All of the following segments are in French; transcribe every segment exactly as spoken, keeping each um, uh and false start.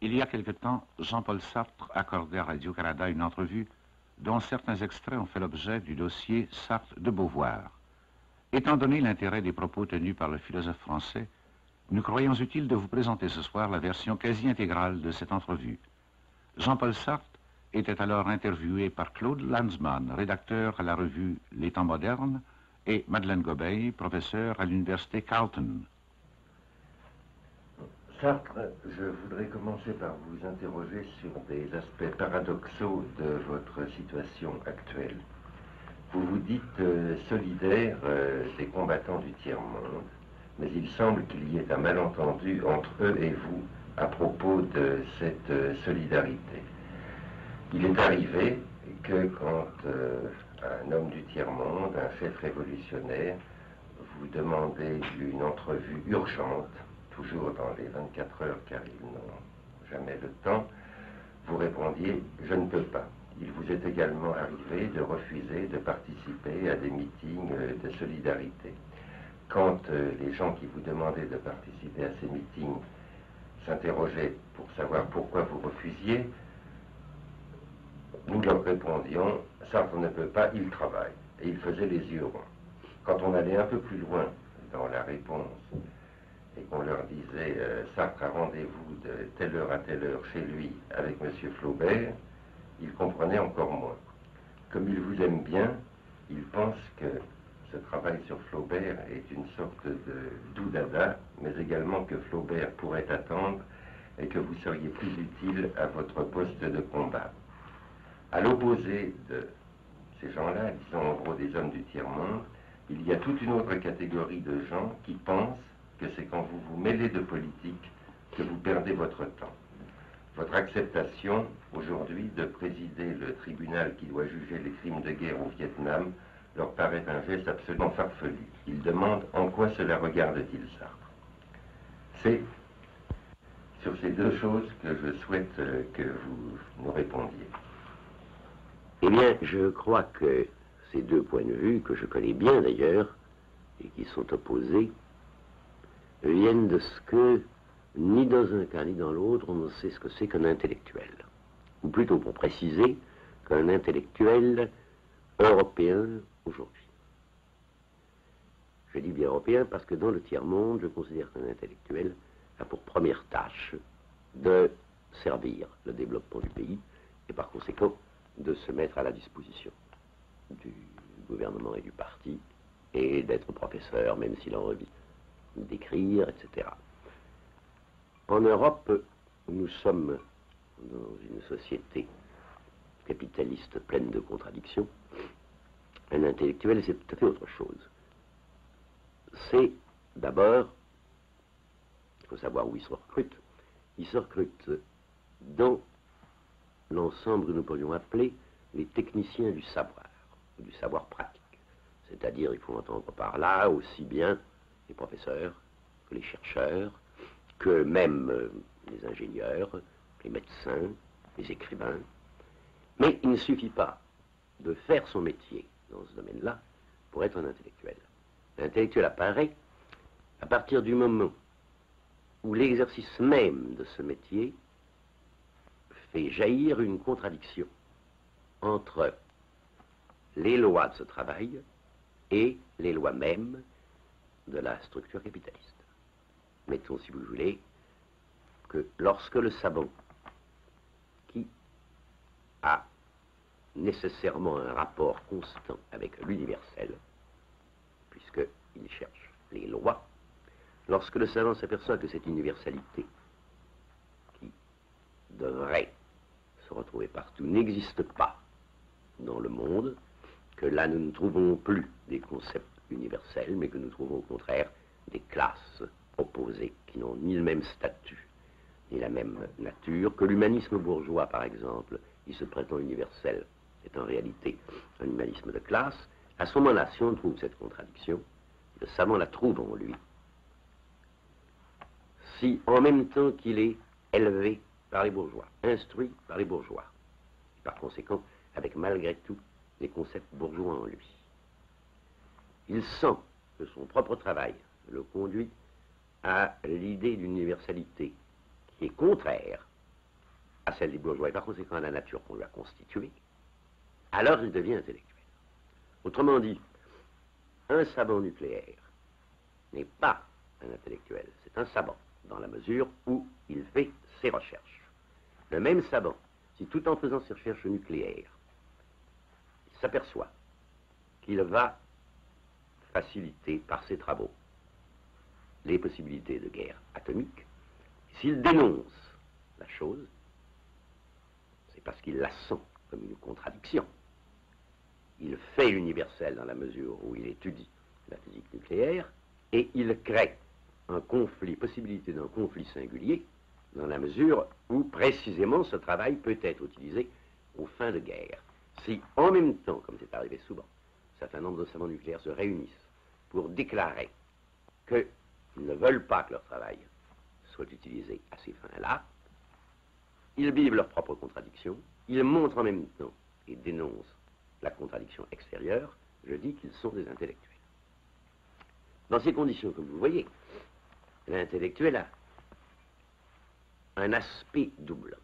Il y a quelque temps, Jean-Paul Sartre accordait à Radio-Canada une entrevue dont certains extraits ont fait l'objet du dossier Sartre de Beauvoir. Étant donné l'intérêt des propos tenus par le philosophe français, nous croyons utile de vous présenter ce soir la version quasi intégrale de cette entrevue. Jean-Paul Sartre était alors interviewé par Claude Lanzmann, rédacteur à la revue Les Temps modernes, et Madeleine Gobeil, professeure à l'université Carleton. Sartre, je voudrais commencer par vous interroger sur des aspects paradoxaux de votre situation actuelle. Vous vous dites euh, solidaire euh, des combattants du tiers-monde, mais il semble qu'il y ait un malentendu entre eux et vous à propos de cette euh, solidarité. Il est arrivé que quand euh, un homme du tiers-monde, un chef révolutionnaire, vous demandez une entrevue urgente, toujours dans les vingt-quatre heures car ils n'ont jamais le temps, vous répondiez « je ne peux pas ». Il vous est également arrivé de refuser de participer à des meetings de solidarité. Quand euh, les gens qui vous demandaient de participer à ces meetings s'interrogeaient pour savoir pourquoi vous refusiez, nous leur répondions « Sartre ne peut pas, il travaille ». Et ils faisaient les yeux ronds. Quand on allait un peu plus loin dans la réponse et qu'on leur disait euh, « Sartre a rendez-vous de telle heure à telle heure chez lui avec M. Flaubert », ils comprenaient encore moins. Comme il vous aime bien, il pense que ce travail sur Flaubert est une sorte de doux dada, mais également que Flaubert pourrait attendre et que vous seriez plus utile à votre poste de combat. À l'opposé de ces gens-là, disons en gros des hommes du tiers-monde, il y a toute une autre catégorie de gens qui pensent que c'est quand vous vous mêlez de politique que vous perdez votre temps. Votre acceptation, aujourd'hui, de présider le tribunal qui doit juger les crimes de guerre au Vietnam, leur paraît un geste absolument farfelu. Ils demandent en quoi cela regarde-t-il Sartre. C'est sur ces deux choses que je souhaite que vous nous répondiez. Eh bien, je crois que ces deux points de vue, que je connais bien d'ailleurs, et qui sont opposés, viennent de ce que, ni dans un cas ni dans l'autre, on ne sait ce que c'est qu'un intellectuel. Ou plutôt, pour préciser, qu'un intellectuel européen aujourd'hui. Je dis bien européen parce que dans le tiers-monde, je considère qu'un intellectuel a pour première tâche de servir le développement du pays, et par conséquent, de se mettre à la disposition du gouvernement et du parti, et d'être professeur, même s'il a envie d'écrire, et cetera. En Europe, nous sommes dans une société capitaliste pleine de contradictions. Un intellectuel, c'est tout à fait autre chose. C'est d'abord, il faut savoir où il se recrute, il se recrute dans l'ensemble que nous pourrions appeler les techniciens du savoir, ou du savoir pratique. C'est-à-dire, il faut entendre par là aussi bien les professeurs, que les chercheurs, que même euh, les ingénieurs, les médecins, les écrivains. Mais il ne suffit pas de faire son métier dans ce domaine-là pour être un intellectuel. L'intellectuel apparaît à partir du moment où l'exercice même de ce métier fait jaillir une contradiction entre les lois de ce travail et les lois mêmes de la structure capitaliste. Mettons, si vous voulez, que lorsque le savant, qui a nécessairement un rapport constant avec l'universel, puisqu'il cherche les lois, lorsque le savant s'aperçoit que cette universalité, qui devrait se retrouver partout, n'existe pas dans le monde, que là nous ne trouvons plus des concepts universels, mais que nous trouvons au contraire des classes opposées qui n'ont ni le même statut, ni la même nature, que l'humanisme bourgeois, par exemple, qui se prétend universel, est en réalité un humanisme de classe. À ce moment-là, si on trouve cette contradiction, le savant la trouve en lui. Si, en même temps qu'il est élevé par les bourgeois, instruit par les bourgeois, par conséquent, avec malgré tout les concepts bourgeois en lui, il sent que son propre travail le conduit à l'idée d'une universalité qui est contraire à celle des bourgeois et par conséquent à la nature qu'on lui a constituée, alors il devient intellectuel. Autrement dit, un savant nucléaire n'est pas un intellectuel, c'est un savant, dans la mesure où il fait ses recherches. Le même savant, si tout en faisant ses recherches nucléaires, il s'aperçoit qu'il va faciliter par ses travaux les possibilités de guerre atomique, s'il dénonce la chose, c'est parce qu'il la sent comme une contradiction. Il fait l'universel dans la mesure où il étudie la physique nucléaire et il crée un conflit, possibilité d'un conflit singulier dans la mesure où précisément ce travail peut être utilisé aux fins de guerre. Si en même temps, comme c'est arrivé souvent, un certain nombre de savants nucléaires se réunissent pour déclarer qu'ils ne veulent pas que leur travail soit utilisé à ces fins-là, ils vivent leur propre contradiction, ils montrent en même temps et dénoncent la contradiction extérieure, je dis qu'ils sont des intellectuels. Dans ces conditions, comme vous voyez, l'intellectuel a un aspect double.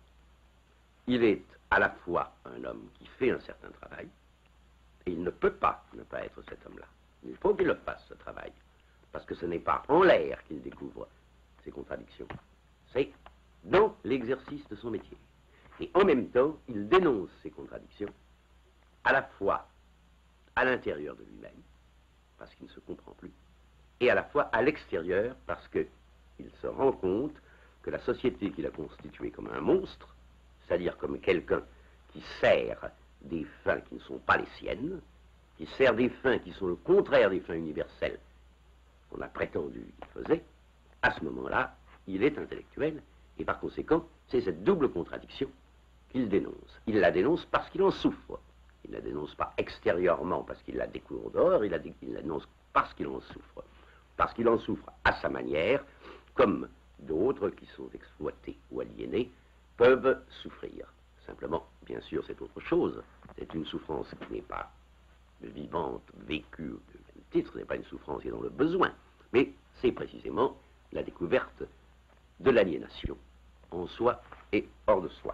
Il est à la fois un homme qui fait un certain travail, et il ne peut pas ne pas être cet homme-là. Il faut qu'il le fasse, ce travail, parce que ce n'est pas en l'air qu'il découvre ses contradictions, c'est dans l'exercice de son métier. Et en même temps, il dénonce ces contradictions, à la fois à l'intérieur de lui-même, parce qu'il ne se comprend plus, et à la fois à l'extérieur, parce qu'il se rend compte que la société qu'il a constituée comme un monstre, c'est-à-dire comme quelqu'un qui sert des fins qui ne sont pas les siennes, qui sert des fins qui sont le contraire des fins universelles qu'on a prétendu qu'il faisait, à ce moment-là, il est intellectuel, et par conséquent, c'est cette double contradiction qu'il dénonce. Il la dénonce parce qu'il en souffre. Il ne la dénonce pas extérieurement parce qu'il la découvre dehors, il la, dé il la dénonce parce qu'il en souffre. Parce qu'il en souffre à sa manière, comme d'autres qui sont exploités ou aliénés peuvent souffrir. Simplement, bien sûr, c'est autre chose. C'est une souffrance qui n'est pas vivante, vécue, de même titre, ce n'est pas une souffrance qui est dans le besoin, mais c'est précisément la découverte de l'aliénation en soi et hors de soi.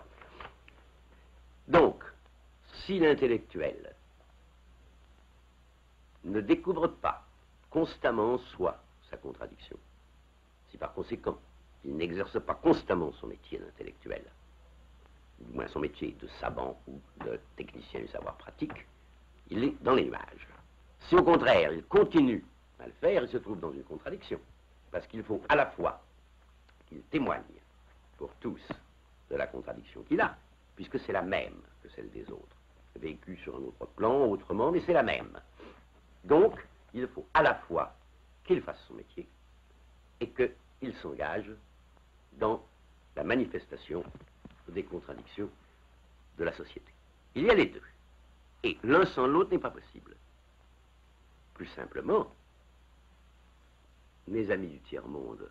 Donc, si l'intellectuel ne découvre pas constamment en soi sa contradiction, si par conséquent il n'exerce pas constamment son métier d'intellectuel, du moins son métier de savant ou de technicien du savoir pratique, il est dans les nuages. Si au contraire il continue à le faire, il se trouve dans une contradiction, parce qu'il faut à la fois qu'il témoigne pour tous de la contradiction qu'il a, puisque c'est la même que celle des autres, vécue sur un autre plan, autrement, mais c'est la même. Donc, il faut à la fois qu'il fasse son métier et qu'il s'engage dans la manifestation des contradictions de la société. Il y a les deux. Et l'un sans l'autre n'est pas possible. Plus simplement, mes amis du tiers-monde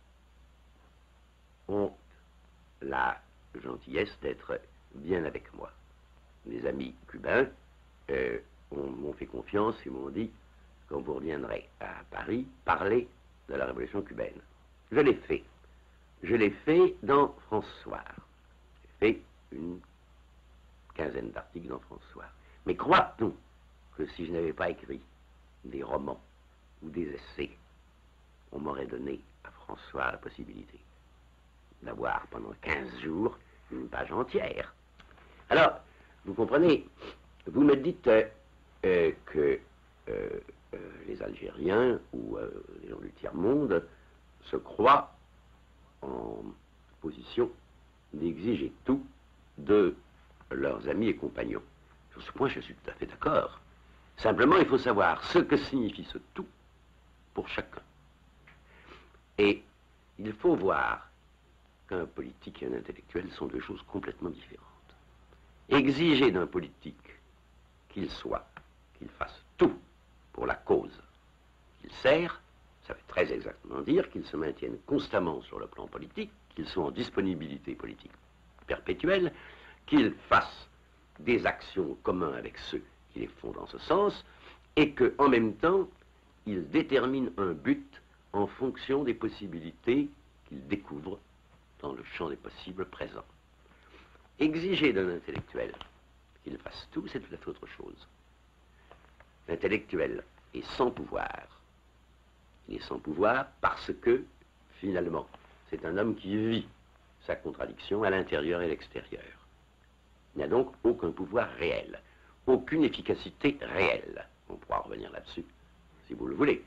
ont la gentillesse d'être bien avec moi. Mes amis cubains euh, m'ont fait confiance et m'ont dit, quand vous reviendrez à Paris, parlez de la révolution cubaine. Je l'ai fait. Je l'ai fait dans François. J'ai fait une quinzaine d'articles dans François. Mais croit-on que si je n'avais pas écrit des romans ou des essais, on m'aurait donné à François la possibilité d'avoir pendant quinze jours une page entière? Alors, vous comprenez, vous me dites euh, euh, que euh, euh, les Algériens ou euh, les gens du tiers-monde se croient en position d'exiger tout de leurs amis et compagnons. Sur ce point, je suis tout à fait d'accord. Simplement, il faut savoir ce que signifie ce tout pour chacun. Et il faut voir qu'un politique et un intellectuel sont deux choses complètement différentes. Exiger d'un politique qu'il soit, qu'il fasse tout pour la cause qu'il sert, ça veut très exactement dire qu'il se maintienne constamment sur le plan politique, qu'il soit en disponibilité politique perpétuelle, qu'il fasse des actions communes avec ceux qui les font dans ce sens, et qu'en même temps, il détermine un but en fonction des possibilités qu'il découvre dans le champ des possibles présents. Exiger d'un intellectuel qu'il fasse tout, c'est tout à fait autre chose. L'intellectuel est sans pouvoir. Il est sans pouvoir parce que, finalement, c'est un homme qui vit sa contradiction à l'intérieur et à l'extérieur. Il n'y a donc aucun pouvoir réel, aucune efficacité réelle. On pourra revenir là-dessus, si vous le voulez.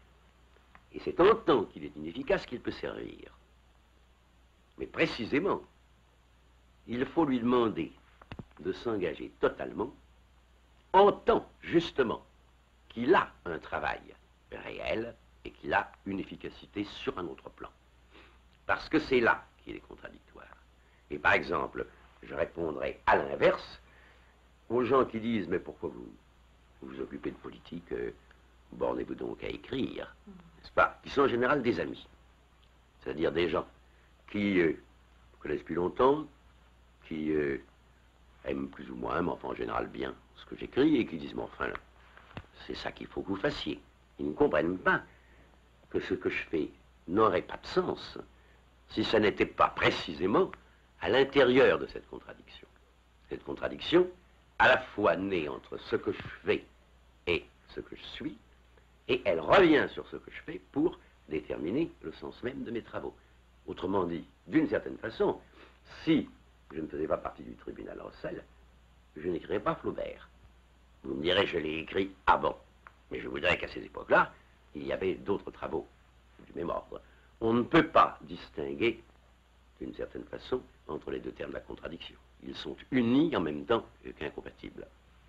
Et c'est en tant qu'il est inefficace qu'il peut servir. Mais précisément, il faut lui demander de s'engager totalement en tant, justement, qu'il a un travail réel et qu'il a une efficacité sur un autre plan. Parce que c'est là qu'il est contradictoire. Et par exemple, je répondrai à l'inverse aux gens qui disent « Mais pourquoi vous vous, vous occupez de politique euh, bornez-vous donc à écrire, n'est-ce pas ?» Qui sont en général des amis. C'est-à-dire des gens qui euh, me connaissent depuis longtemps, qui euh, aiment plus ou moins, mais enfin en général bien, ce que j'écris, et qui disent « Mais enfin, c'est ça qu'il faut que vous fassiez. » Ils ne comprennent pas que ce que je fais n'aurait pas de sens si ça n'était pas précisément à l'intérieur de cette contradiction. Cette contradiction, à la fois née entre ce que je fais et ce que je suis, et elle revient sur ce que je fais pour déterminer le sens même de mes travaux. Autrement dit, d'une certaine façon, si je ne faisais pas partie du tribunal Rossel, je n'écrirais pas Flaubert. Vous me direz, je l'ai écrit avant. Mais je voudrais qu'à ces époques-là, il y avait d'autres travaux du même ordre. On ne peut pas distinguer, d'une certaine façon, entre les deux termes de la contradiction. Ils sont unis en même temps qu'incompatibles.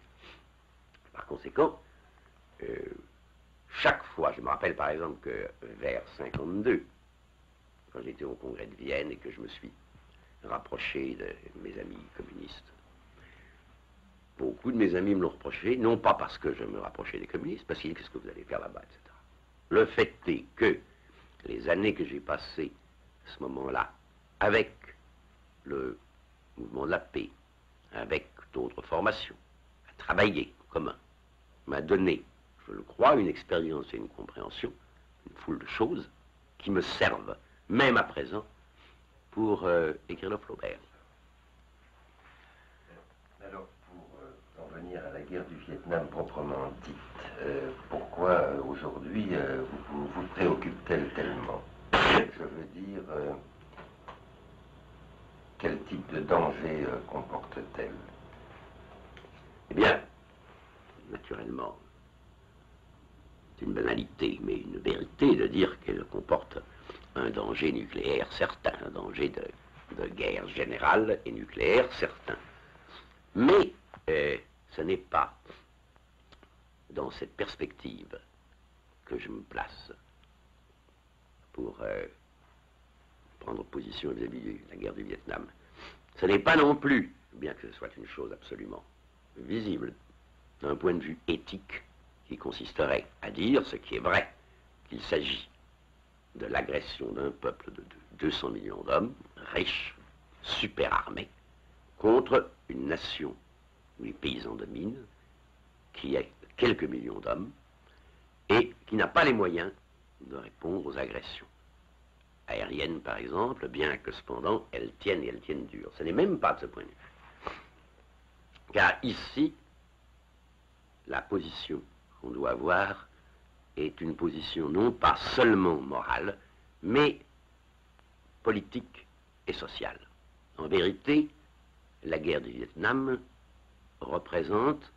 Par conséquent, euh, chaque fois, je me rappelle par exemple que vers cinquante-deux, quand j'étais au congrès de Vienne et que je me suis rapproché de mes amis communistes, beaucoup de mes amis me l'ont reproché, non pas parce que je me rapprochais des communistes, parce qu'ils disaient qu'est-ce que vous allez faire là-bas, et cetera. Le fait est que les années que j'ai passées à ce moment-là, avec le mouvement de la paix, avec d'autres formations, à travailler en commun, m'a donné, je le crois, une expérience et une compréhension, une foule de choses qui me servent, même à présent, pour euh, écrire le Flaubert. Alors, pour euh, en venir à la guerre du Vietnam proprement dite, euh, pourquoi euh, aujourd'hui euh, vous, vous, vous préoccupe-t-elle tellement? Je veux dire, euh, quel type de danger euh, comporte-t-elle? Eh bien, naturellement, c'est une banalité, mais une vérité de dire qu'elle comporte un danger nucléaire certain, un danger de, de guerre générale et nucléaire certain. Mais euh, ce n'est pas dans cette perspective que je me place pour euh, prendre position vis-à-vis de la guerre du Vietnam. Ce n'est pas non plus, bien que ce soit une chose absolument visible, d'un point de vue éthique, qui consisterait à dire ce qui est vrai, qu'il s'agit de l'agression d'un peuple de deux cents millions d'hommes, riches, super armés, contre une nation où les paysans dominent, qui a quelques millions d'hommes, et qui n'a pas les moyens de répondre aux agressions aériennes, par exemple, bien que cependant elles tiennent et elles tiennent dur. Ce n'est même pas de ce point de vue. Car ici, la position qu'on doit avoir est une position non pas seulement morale, mais politique et sociale. En vérité, la guerre du Vietnam représente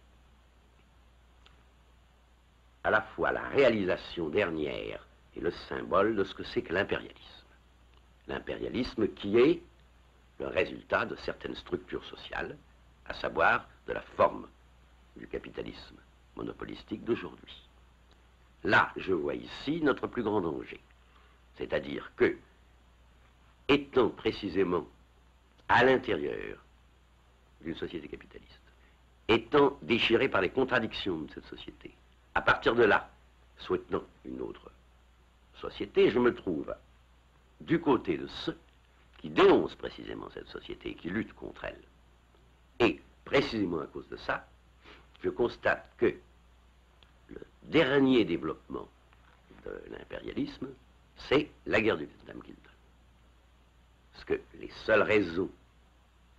à la fois la réalisation dernière et le symbole de ce que c'est que l'impérialisme. L'impérialisme qui est le résultat de certaines structures sociales, à savoir de la forme du capitalisme monopolistique d'aujourd'hui. Là, je vois ici notre plus grand danger. C'est-à-dire que, étant précisément à l'intérieur d'une société capitaliste, étant déchiré par les contradictions de cette société, à partir de là, souhaitant une autre société, je me trouve du côté de ceux qui dénoncent précisément cette société et qui luttent contre elle. Et précisément à cause de ça, je constate que le dernier développement de l'impérialisme, c'est la guerre du Vietnam qu'il donne. Parce que les seules raisons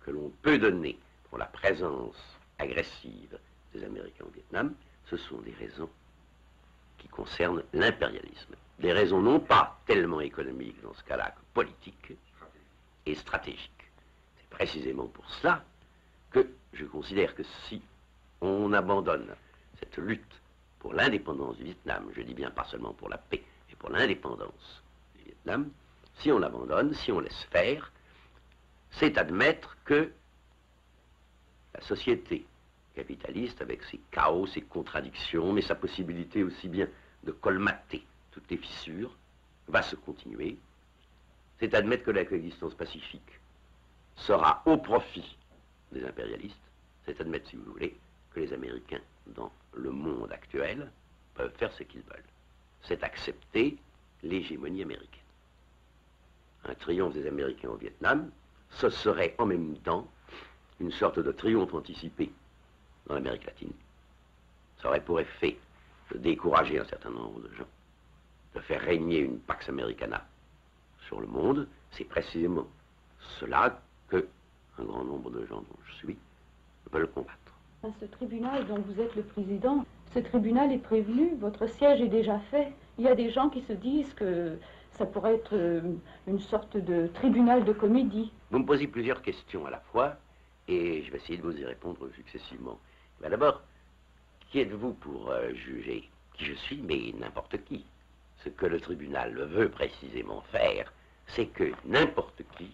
que l'on peut donner pour la présence agressive des Américains au Vietnam, ce sont des raisons qui concernent l'impérialisme. Des raisons non pas tellement économiques dans ce cas-là que politiques et stratégiques. C'est précisément pour cela que je considère que si on abandonne cette lutte pour l'indépendance du Vietnam, je dis bien pas seulement pour la paix, mais pour l'indépendance du Vietnam, si on l'abandonne, si on laisse faire, c'est admettre que la société capitaliste, avec ses chaos, ses contradictions, mais sa possibilité aussi bien de colmater toutes les fissures, va se continuer. C'est admettre que la coexistence pacifique sera au profit des impérialistes. C'est admettre, si vous voulez, que les Américains, dans le monde actuel, peuvent faire ce qu'ils veulent. C'est accepter l'hégémonie américaine. Un triomphe des Américains au Vietnam, ce serait en même temps une sorte de triomphe anticipé dans l'Amérique latine. Ça aurait pour effet de décourager un certain nombre de gens, de faire régner une Pax Americana sur le monde. C'est précisément cela que un grand nombre de gens dont je suis veulent combattre. Ce tribunal dont vous êtes le président, ce tribunal est prévenu, votre siège est déjà fait. Il y a des gens qui se disent que ça pourrait être une sorte de tribunal de comédie. Vous me posez plusieurs questions à la fois, et je vais essayer de vous y répondre successivement. Ben d'abord, qui êtes-vous pour euh, juger qui je suis, mais n'importe qui? Ce que le tribunal veut précisément faire, c'est que n'importe qui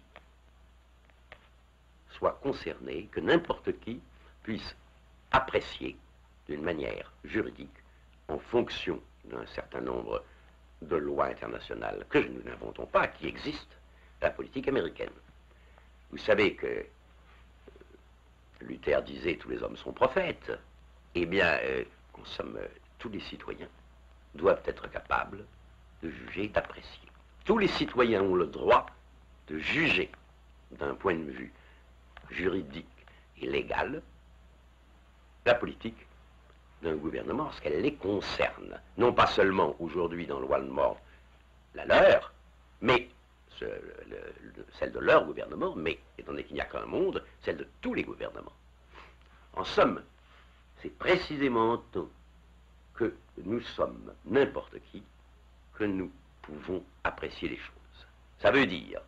soit concerné, que n'importe qui puisse apprécier d'une manière juridique, en fonction d'un certain nombre de lois internationales que nous n'inventons pas, qui existent, la politique américaine. Vous savez que Luther disait « tous les hommes sont prophètes ». Eh bien, euh, en somme, euh, tous les citoyens doivent être capables de juger, d'apprécier. Tous les citoyens ont le droit de juger d'un point de vue juridique et légal la politique d'un gouvernement lorsqu'elle les concerne. Non pas seulement aujourd'hui dans le Walmart la leur, mais ce, le, le, celle de leur gouvernement, mais étant donné qu'il n'y a qu'un monde, celle de tous les gouvernements. En somme, c'est précisément en tant que nous sommes n'importe qui que nous pouvons apprécier les choses. Ça veut dire,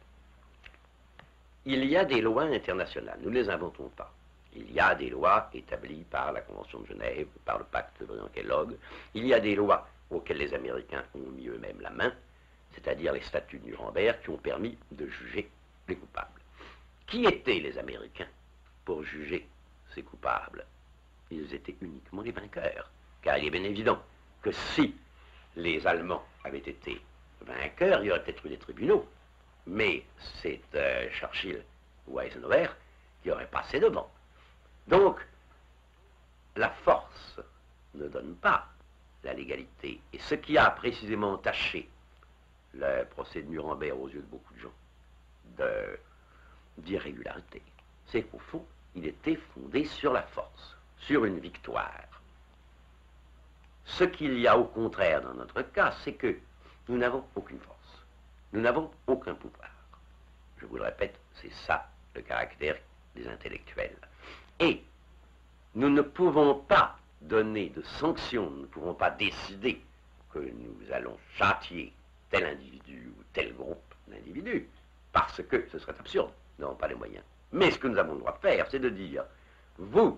il y a des lois internationales, nous ne les inventons pas. Il y a des lois établies par la Convention de Genève, par le pacte de Briand-Kellogg. Il y a des lois auxquelles les Américains ont mis eux-mêmes la main, c'est-à-dire les statuts de Nuremberg qui ont permis de juger les coupables. Qui étaient les Américains pour juger ces coupables? Ils étaient uniquement les vainqueurs, car il est bien évident que si les Allemands avaient été vainqueurs, il y aurait peut-être eu des tribunaux, mais c'est euh, Churchill ou Eisenhower qui auraient passé devant. Donc, la force ne donne pas la légalité. Et ce qui a précisément taché le procès de Nuremberg aux yeux de beaucoup de gens d'irrégularité, c'est qu'au fond, il était fondé sur la force, sur une victoire. Ce qu'il y a au contraire dans notre cas, c'est que nous n'avons aucune force. Nous n'avons aucun pouvoir. Je vous le répète, c'est ça le caractère des intellectuels. Et nous ne pouvons pas donner de sanctions, nous ne pouvons pas décider que nous allons châtier tel individu ou tel groupe d'individus, parce que ce serait absurde, nous n'avons pas les moyens. Mais ce que nous avons le droit de faire, c'est de dire, vous,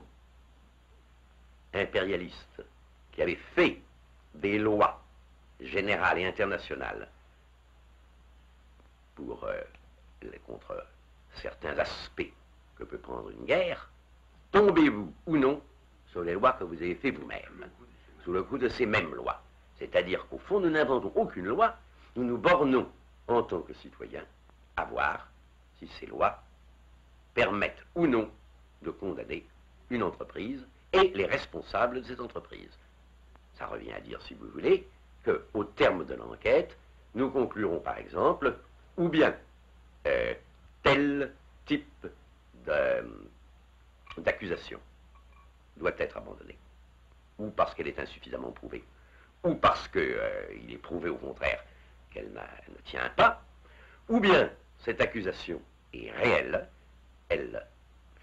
impérialistes, qui avez fait des lois générales et internationales pour, euh, contre certains aspects que peut prendre une guerre, tombez-vous ou non sur les lois que vous avez fait vous-même, sous le coup de ces mêmes lois. C'est-à-dire qu'au fond, nous n'inventons aucune loi, nous nous bornons, en tant que citoyens, à voir si ces lois permettent ou non de condamner une entreprise et les responsables de cette entreprise. Ça revient à dire, si vous voulez, qu'au terme de l'enquête, nous conclurons par exemple, ou bien euh, tel type d'accusation doit être abandonnée, ou parce qu'elle est insuffisamment prouvée, ou parce qu'il euh, est prouvé au contraire qu'elle ne tient pas, ou bien cette accusation est réelle, elle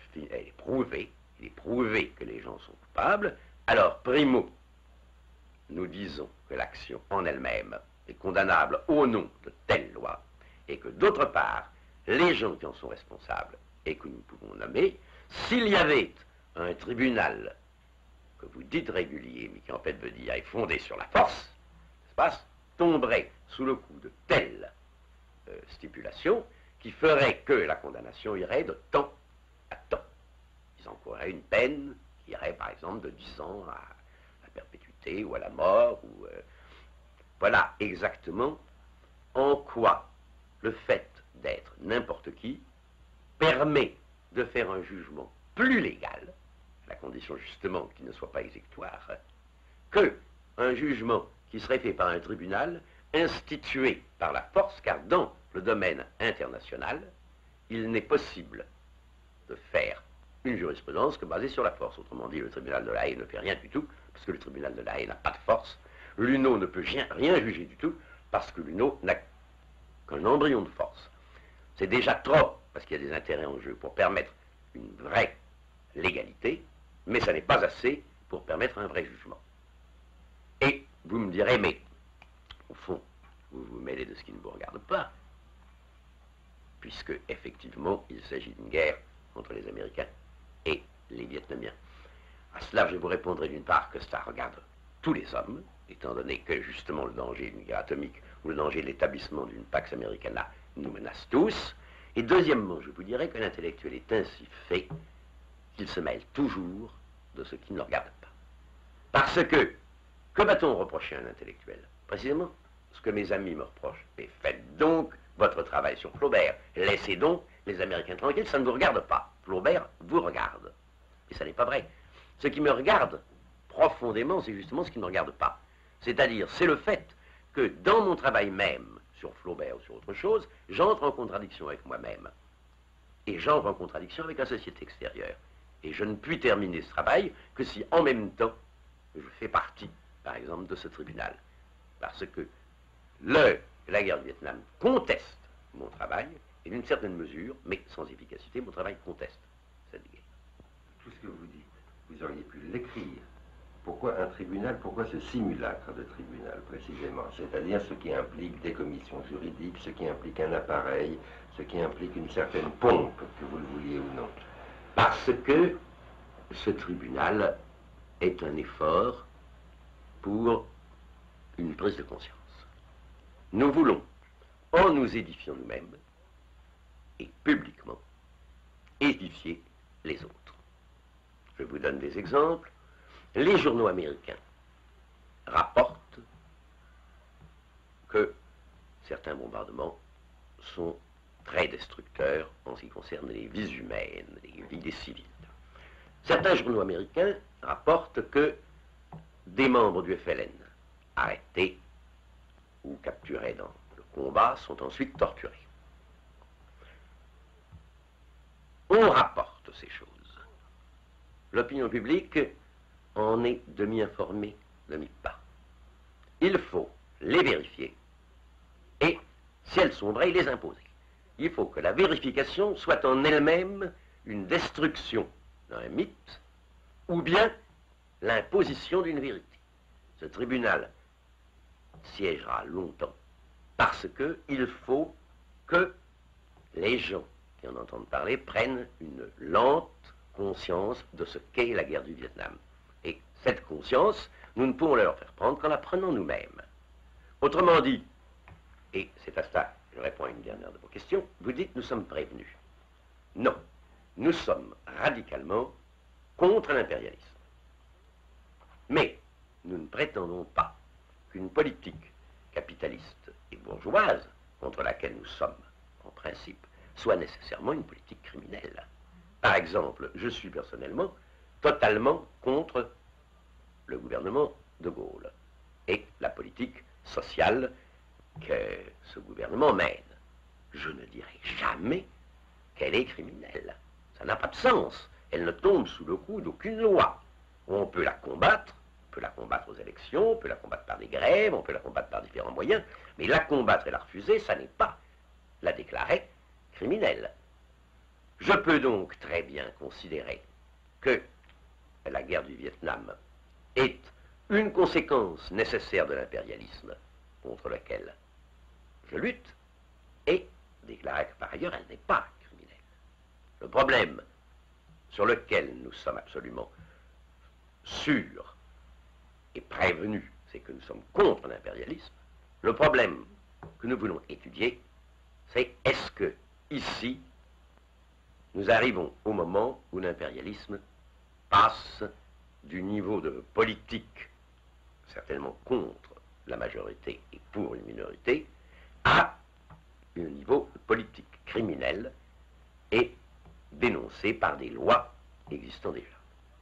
elle est prouvée, il est prouvé que les gens sont coupables, alors, primo, nous disons que l'action en elle-même est condamnable au nom de telle loi, et que d'autre part, les gens qui en sont responsables et que nous pouvons nommer, s'il y avait un tribunal que vous dites régulier, mais qui en fait veut dire est fondé sur la force, n'est-ce pas, tomberait sous le coup de telle euh, stipulation qui ferait que la condamnation irait de temps à temps. Ils encourraient une peine qui irait par exemple de dix ans à la perpétuité ou à la mort. Ou, euh, voilà exactement en quoi le fait d'être n'importe qui permet de faire un jugement plus légal, à la condition justement qu'il ne soit pas exécutoire, que un jugement qui serait fait par un tribunal institué par la force, car dans le domaine international, il n'est possible de faire une jurisprudence que basée sur la force. Autrement dit, le tribunal de La Haye ne fait rien du tout, parce que le tribunal de La Haye n'a pas de force. L'U N O ne peut rien, rien juger du tout, parce que l'U N O n'a qu'un embryon de force. C'est déjà trop, parce qu'il y a des intérêts en jeu pour permettre une vraie légalité, mais ça n'est pas assez pour permettre un vrai jugement. Et vous me direz, mais au fond, vous vous mêlez de ce qui ne vous regarde pas, puisque effectivement, il s'agit d'une guerre entre les Américains et les Vietnamiens. À cela, je vous répondrai d'une part que ça regarde tous les hommes, étant donné que justement le danger d'une guerre atomique ou le danger de l'établissement d'une Pax Americana nous menace tous. Et deuxièmement, je vous dirais que l'intellectuel est ainsi fait qu'il se mêle toujours de ce qui ne le regarde pas. Parce que, que va-t-on reprocher à un intellectuel? Précisément ce que mes amis me reprochent. Mais faites donc votre travail sur Flaubert. Laissez donc les Américains tranquilles, ça ne vous regarde pas. Flaubert vous regarde. Et ça n'est pas vrai. Ce qui me regarde profondément, c'est justement ce qui ne me regarde pas. C'est-à-dire, c'est le fait que dans mon travail même, sur Flaubert ou sur autre chose, j'entre en contradiction avec moi-même. Et j'entre en contradiction avec la société extérieure. Et je ne puis terminer ce travail que si, en même temps, je fais partie, par exemple, de ce tribunal. Parce que le, la guerre du Vietnam conteste mon travail, et d'une certaine mesure, mais sans efficacité, mon travail conteste cette guerre. Tout ce que vous dites, vous auriez pu l'écrire. Pourquoi un tribunal? Pourquoi ce simulacre de tribunal, précisément? C'est-à-dire ce qui implique des commissions juridiques, ce qui implique un appareil, ce qui implique une certaine pompe, que vous le vouliez ou non. Parce que ce tribunal est un effort pour une prise de conscience. Nous voulons, en nous édifiant nous-mêmes, et publiquement, édifier les autres. Je vous donne des exemples. Les journaux américains rapportent que certains bombardements sont très destructeurs en ce qui concerne les vies humaines, les vies des civils. Certains journaux américains rapportent que des membres du F L N arrêtés ou capturés dans le combat sont ensuite torturés. On rapporte ces choses. L'opinion publique en est demi-informée, demi-pas. Il faut les vérifier et, si elles sont vraies, les imposer. Il faut que la vérification soit en elle-même une destruction d'un mythe ou bien l'imposition d'une vérité. Ce tribunal siégera longtemps parce qu'il faut que les gens qui en entendent parler prennent une lente conscience de ce qu'est la guerre du Vietnam. Et cette conscience, nous ne pouvons leur faire prendre qu'en la prenant nous-mêmes. Autrement dit, et c'est à cela que je réponds à une dernière de vos questions, vous dites nous sommes prévenus. Non, nous sommes radicalement contre l'impérialisme. Mais nous ne prétendons pas qu'une politique capitaliste et bourgeoise, contre laquelle nous sommes en principe, soit nécessairement une politique criminelle. Par exemple, je suis personnellement totalement contre le gouvernement de Gaulle et la politique sociale que ce gouvernement mène. Je ne dirai jamais qu'elle est criminelle. Ça n'a pas de sens. Elle ne tombe sous le coup d'aucune loi. On peut la combattre, on peut la combattre aux élections, on peut la combattre par des grèves, on peut la combattre par différents moyens, mais la combattre et la refuser, ça n'est pas la déclarer criminelle. Je peux donc très bien considérer que la guerre du Vietnam est une conséquence nécessaire de l'impérialisme contre lequel je lutte, et déclarer que par ailleurs elle n'est pas criminelle. Le problème sur lequel nous sommes absolument sûrs et prévenus, c'est que nous sommes contre l'impérialisme. Le problème que nous voulons étudier, c'est est-ce que, ici, nous arrivons au moment où l'impérialisme passe du niveau de politique, certainement contre la majorité et pour une minorité, à un niveau de politique criminelle et dénoncé par des lois existant déjà.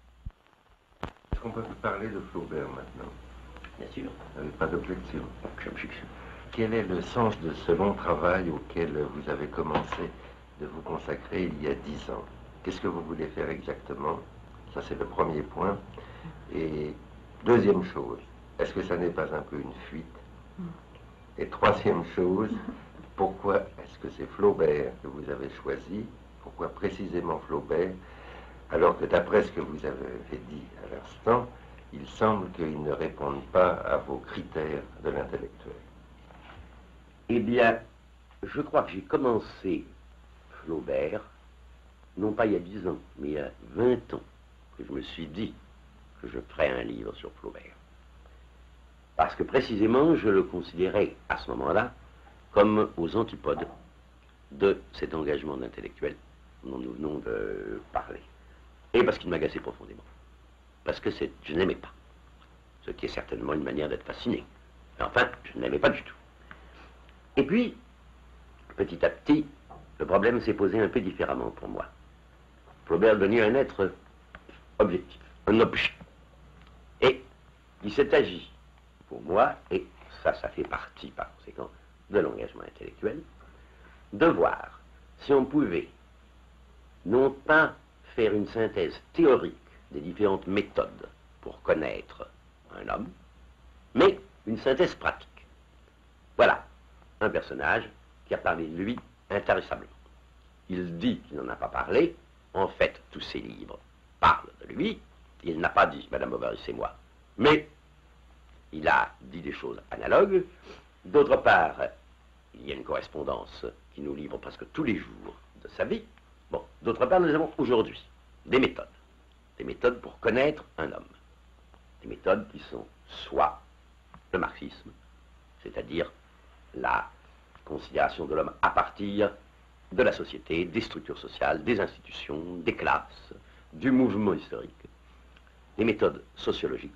Est-ce qu'on peut parler de Flaubert maintenant? Bien sûr. Avec pas d'objection. J'objectionne. Quel est le sens de ce long travail auquel vous avez commencé de vous consacrer il y a dix ans? Qu'est-ce que vous voulez faire exactement? Ça, c'est le premier point. Et deuxième chose, est-ce que ça n'est pas un peu une fuite? Et troisième chose, pourquoi est-ce que c'est Flaubert que vous avez choisi? Pourquoi précisément Flaubert? Alors que d'après ce que vous avez dit à l'instant, il semble qu'il ne réponde pas à vos critères de l'intellectuel. Eh bien, je crois que j'ai commencé Flaubert, non pas il y a dix ans, mais il y a vingt ans, que je me suis dit que je ferais un livre sur Flaubert. Parce que précisément, je le considérais à ce moment-là comme aux antipodes de cet engagement d'intellectuel dont nous venons de parler. Et parce qu'il m'agaçait profondément. Parce que je n'aimais pas. Ce qui est certainement une manière d'être fasciné. Mais enfin, je ne l'aimais pas du tout. Et puis, petit à petit, le problème s'est posé un peu différemment pour moi. Flaubert est devenu un être objectif, un objet. Et il s'est agi pour moi, et ça, ça fait partie par conséquent de l'engagement intellectuel, de voir si on pouvait non pas faire une synthèse théorique des différentes méthodes pour connaître un homme, mais une synthèse pratique. Voilà un personnage qui a parlé de lui intarissablement. Il dit qu'il n'en a pas parlé, en fait tous ses livres parlent de lui, il n'a pas dit Madame Bovary c'est moi, mais il a dit des choses analogues. D'autre part, il y a une correspondance qui nous livre presque tous les jours de sa vie. Bon, d'autre part, nous avons aujourd'hui des méthodes. Des méthodes pour connaître un homme. Des méthodes qui sont soit le marxisme, c'est-à-dire la considération de l'homme à partir de la société, des structures sociales, des institutions, des classes, du mouvement historique. Des méthodes sociologiques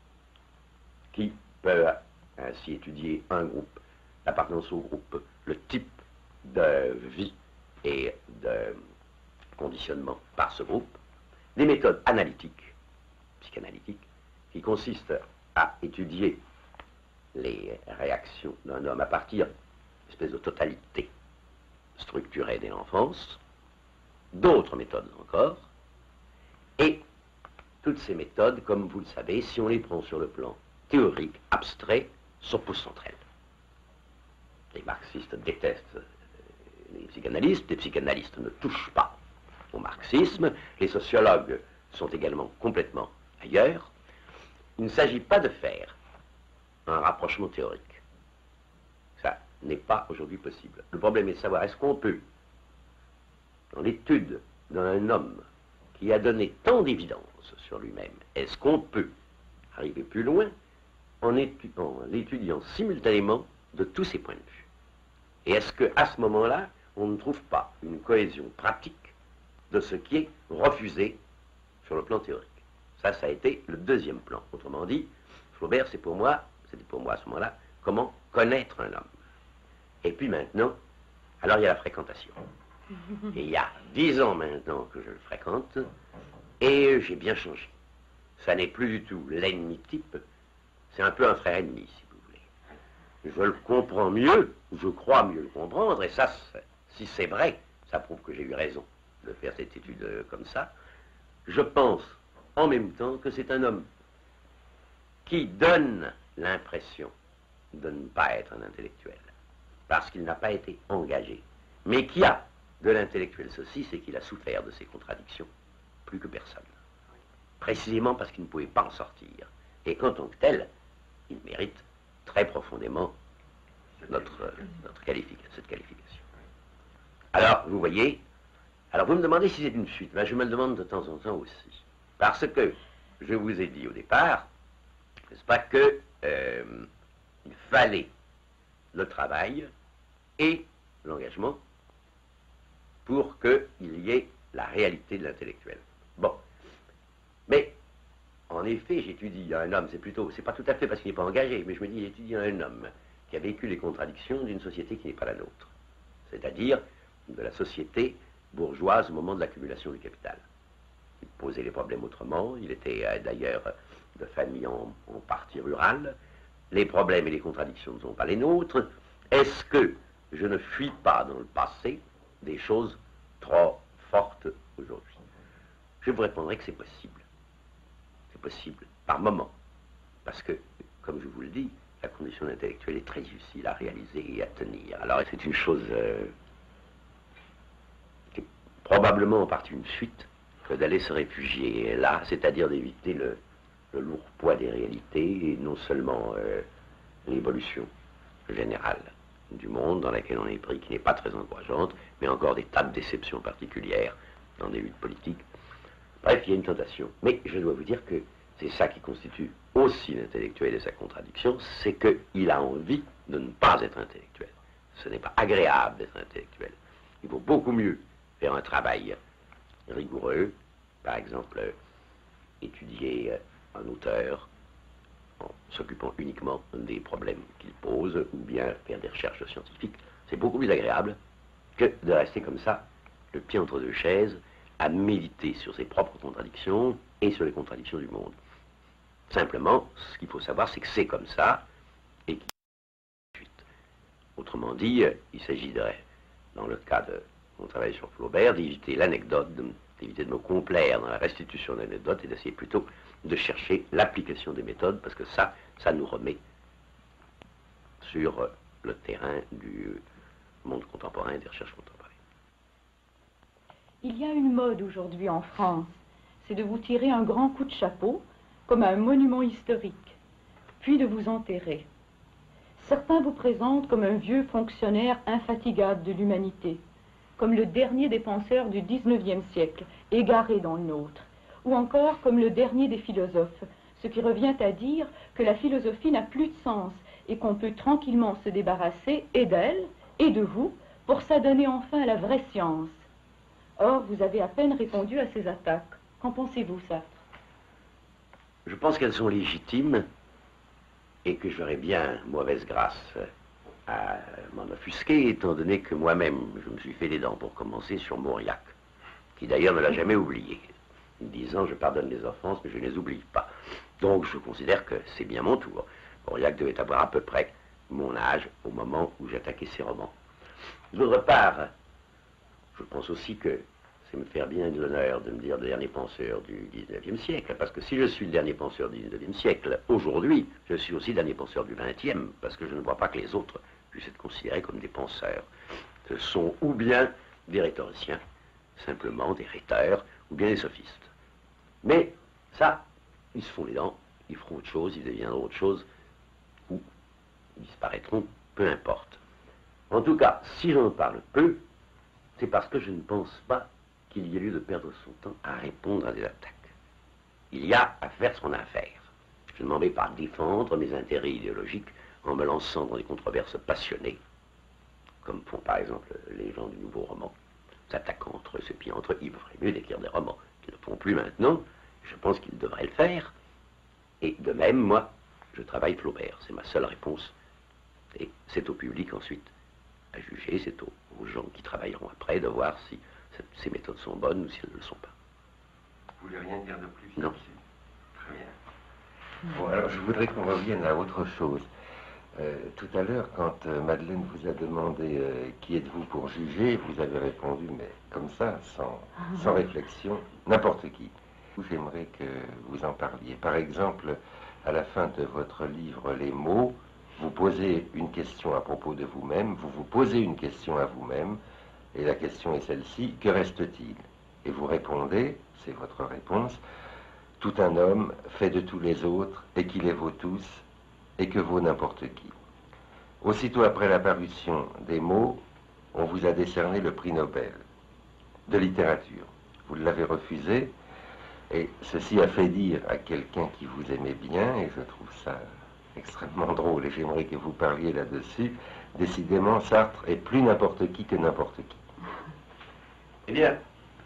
qui peuvent ainsi étudier un groupe, l'appartenance au groupe, le type de vie et de conditionnement par ce groupe. Des méthodes analytiques, psychanalytiques, qui consistent à étudier les réactions d'un homme à partir d'une espèce de totalité structurée dès l'enfance. D'autres méthodes encore. Et toutes ces méthodes, comme vous le savez, si on les prend sur le plan théorique, abstrait, s'opposent entre elles. Les marxistes détestent les psychanalystes, les psychanalystes ne touchent pas au marxisme, les sociologues sont également complètement ailleurs. Il ne s'agit pas de faire un rapprochement théorique. Ça n'est pas aujourd'hui possible. Le problème est de savoir, est-ce qu'on peut, dans l'étude d'un homme qui a donné tant d'évidence sur lui-même, est-ce qu'on peut arriver plus loin en, étu en l'étudiant simultanément de tous ses points de vue? Et est-ce qu'à ce moment-là, on ne trouve pas une cohésion pratique de ce qui est refusé sur le plan théorique? Ça, ça a été le deuxième plan. Autrement dit, Flaubert, c'est pour moi, c'était pour moi à ce moment-là, comment connaître un homme. Et puis maintenant, alors il y a la fréquentation. Et il y a dix ans maintenant que je le fréquente, et j'ai bien changé. Ça n'est plus du tout l'ennemi type, c'est un peu un frère ennemi, si vous voulez. Je le comprends mieux, je crois mieux le comprendre, et ça, si c'est vrai, ça prouve que j'ai eu raison de faire cette étude comme ça. Je pense en même temps que c'est un homme qui donne l'impression de ne pas être un intellectuel, parce qu'il n'a pas été engagé, mais qui a de l'intellectuel ceci, c'est qu'il a souffert de ces contradictions plus que personne. Précisément parce qu'il ne pouvait pas en sortir. Et qu'en tant que tel, il mérite très profondément notre, notre qualification, cette qualification. Alors, vous voyez, alors vous me demandez si c'est une suite. Ben, je me le demande de temps en temps aussi. Parce que je vous ai dit au départ, n'est-ce pas, que euh, il fallait le travail et l'engagement pour qu'il y ait la réalité de l'intellectuel. Bon. Mais, en effet, j'étudie un homme, c'est plutôt, c'est pas tout à fait parce qu'il n'est pas engagé, mais je me dis, j'étudie un homme qui a vécu les contradictions d'une société qui n'est pas la nôtre. C'est-à-dire de la société bourgeoise au moment de l'accumulation du capital. Il posait les problèmes autrement, il était euh, d'ailleurs de famille en, en partie rurale. Les problèmes et les contradictions ne sont pas les nôtres. Est-ce que je ne fuis pas dans le passé des choses trop fortes aujourd'hui? Je vous répondrai que c'est possible. C'est possible, par moment. Parce que, comme je vous le dis, la condition intellectuelle est très difficile à réaliser et à tenir. Alors c'est une chose euh, qui est probablement en partie une suite que d'aller se réfugier là, c'est-à-dire d'éviter le, le lourd poids des réalités et non seulement euh, l'évolution générale du monde dans laquelle on est pris, qui n'est pas très encourageante, mais encore des tas de déceptions particulières dans des luttes politiques. Bref, il y a une tentation. Mais je dois vous dire que c'est ça qui constitue aussi l'intellectuel et sa contradiction, c'est qu'il a envie de ne pas être intellectuel. Ce n'est pas agréable d'être intellectuel. Il vaut beaucoup mieux faire un travail rigoureux, par exemple, étudier un auteur en s'occupant uniquement des problèmes qu'il pose, ou bien faire des recherches scientifiques. C'est beaucoup plus agréable que de rester comme ça, le pied entre deux chaises, à méditer sur ses propres contradictions et sur les contradictions du monde. Simplement, ce qu'il faut savoir, c'est que c'est comme ça, et qu'il y a suite. Autrement dit, il s'agit, de, dans le cas de mon travail sur Flaubert, d'éviter l'anecdote, d'éviter de me complaire dans la restitution d'anecdotes et d'essayer plutôt de chercher l'application des méthodes, parce que ça, ça nous remet sur le terrain du monde contemporain et des recherches contemporaines. Il y a une mode aujourd'hui en France, c'est de vous tirer un grand coup de chapeau, comme un monument historique, puis de vous enterrer. Certains vous présentent comme un vieux fonctionnaire infatigable de l'humanité, comme le dernier des penseurs du dix-neuvième siècle, égaré dans le nôtre, ou encore comme le dernier des philosophes, ce qui revient à dire que la philosophie n'a plus de sens et qu'on peut tranquillement se débarrasser et d'elle et de vous pour s'adonner enfin à la vraie science. Or, vous avez à peine répondu à ces attaques. Qu'en pensez-vous, Sartre? Je pense qu'elles sont légitimes et que j'aurais bien mauvaise grâce à m'en offusquer, étant donné que moi-même, je me suis fait les dents pour commencer sur Mauriac, qui d'ailleurs ne l'a jamais oublié, disant je pardonne les offenses, mais je ne les oublie pas. Donc je considère que c'est bien mon tour. Mauriac devait avoir à peu près mon âge au moment où j'attaquais ses romans. D'autre part, je pense aussi que c'est me faire bien de l'honneur de me dire le dernier penseur du dix-neuvième siècle, parce que si je suis le dernier penseur du dix-neuvième siècle, aujourd'hui, je suis aussi le dernier penseur du vingtième, parce que je ne vois pas que les autres puissent être considérés comme des penseurs. Ce sont ou bien des rhétoriciens, simplement des rhéteurs, ou bien des sophistes. Mais ça, ils se font les dents, ils feront autre chose, ils deviendront autre chose, ou ils disparaîtront, peu importe. En tout cas, si j'en parle peu, c'est parce que je ne pense pas qu'il y ait lieu de perdre son temps à répondre à des attaques. Il y a à faire ce qu'on a à faire. Je ne m'en vais pas défendre mes intérêts idéologiques en me lançant dans des controverses passionnées, comme font par exemple les gens du nouveau roman, s'attaquant entre eux, et puis entre eux, il ferait mieux d'écrire des romans. Ils ne le font plus maintenant, je pense qu'ils devraient le faire. Et de même, moi, je travaille Flaubert, c'est ma seule réponse. Et c'est au public ensuite à juger, c'est aux, aux gens qui travailleront après de voir si cette, ces méthodes sont bonnes ou si elles ne le sont pas. Vous voulez rien dire de plus? Non. Très bien. Bon, alors je voudrais qu'on revienne à autre chose. Euh, tout à l'heure, quand euh, Madeleine vous a demandé euh, qui êtes-vous pour juger, vous avez répondu, mais comme ça, sans, sans réflexion, n'importe qui. J'aimerais que vous en parliez. Par exemple, à la fin de votre livre Les mots, vous posez une question à propos de vous-même, vous vous posez une question à vous-même, Et la question est celle-ci, que reste-t-il? Et vous répondez, c'est votre réponse, tout un homme fait de tous les autres et qui les vaut tous et que vaut n'importe qui. Aussitôt après la parution des mots, on vous a décerné le prix Nobel de littérature. Vous l'avez refusé et ceci a fait dire à quelqu'un qui vous aimait bien, et je trouve ça extrêmement drôle et j'aimerais que vous parliez là-dessus, décidément Sartre est plus n'importe qui que n'importe qui. Eh bien,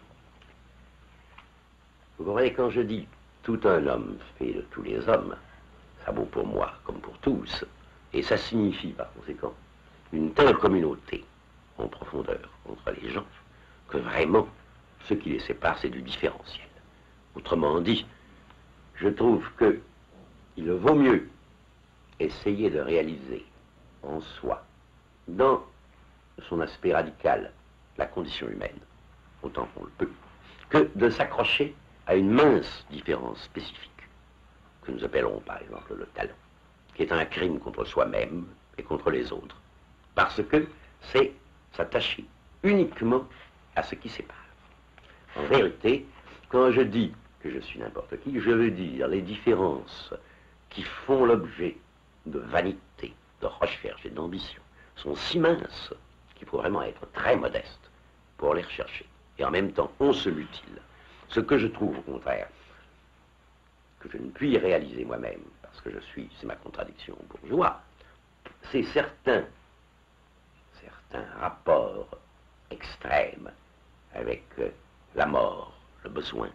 vous comprenez, quand je dis tout un homme fait de tous les hommes, ça vaut pour moi comme pour tous, et ça signifie par conséquent une telle communauté en profondeur entre les gens que vraiment ce qui les sépare c'est du différentiel. Autrement dit, je trouve que il vaut mieux essayer de réaliser en soi, dans son aspect radical, la condition humaine, autant qu'on le peut, que de s'accrocher à une mince différence spécifique, que nous appellerons par exemple le talent, qui est un crime contre soi-même et contre les autres, parce que c'est s'attacher uniquement à ce qui sépare. En vérité, quand je dis que je suis n'importe qui, je veux dire les différences qui font l'objet de vanité, de recherche et d'ambition sont si minces qu'il faut vraiment être très modeste pour les rechercher. Et en même temps, on se mutile. Ce que je trouve au contraire, que je ne puis réaliser moi-même, parce que je suis, c'est ma contradiction bourgeois, c'est certains, certains rapports extrêmes avec euh, la mort, le besoin,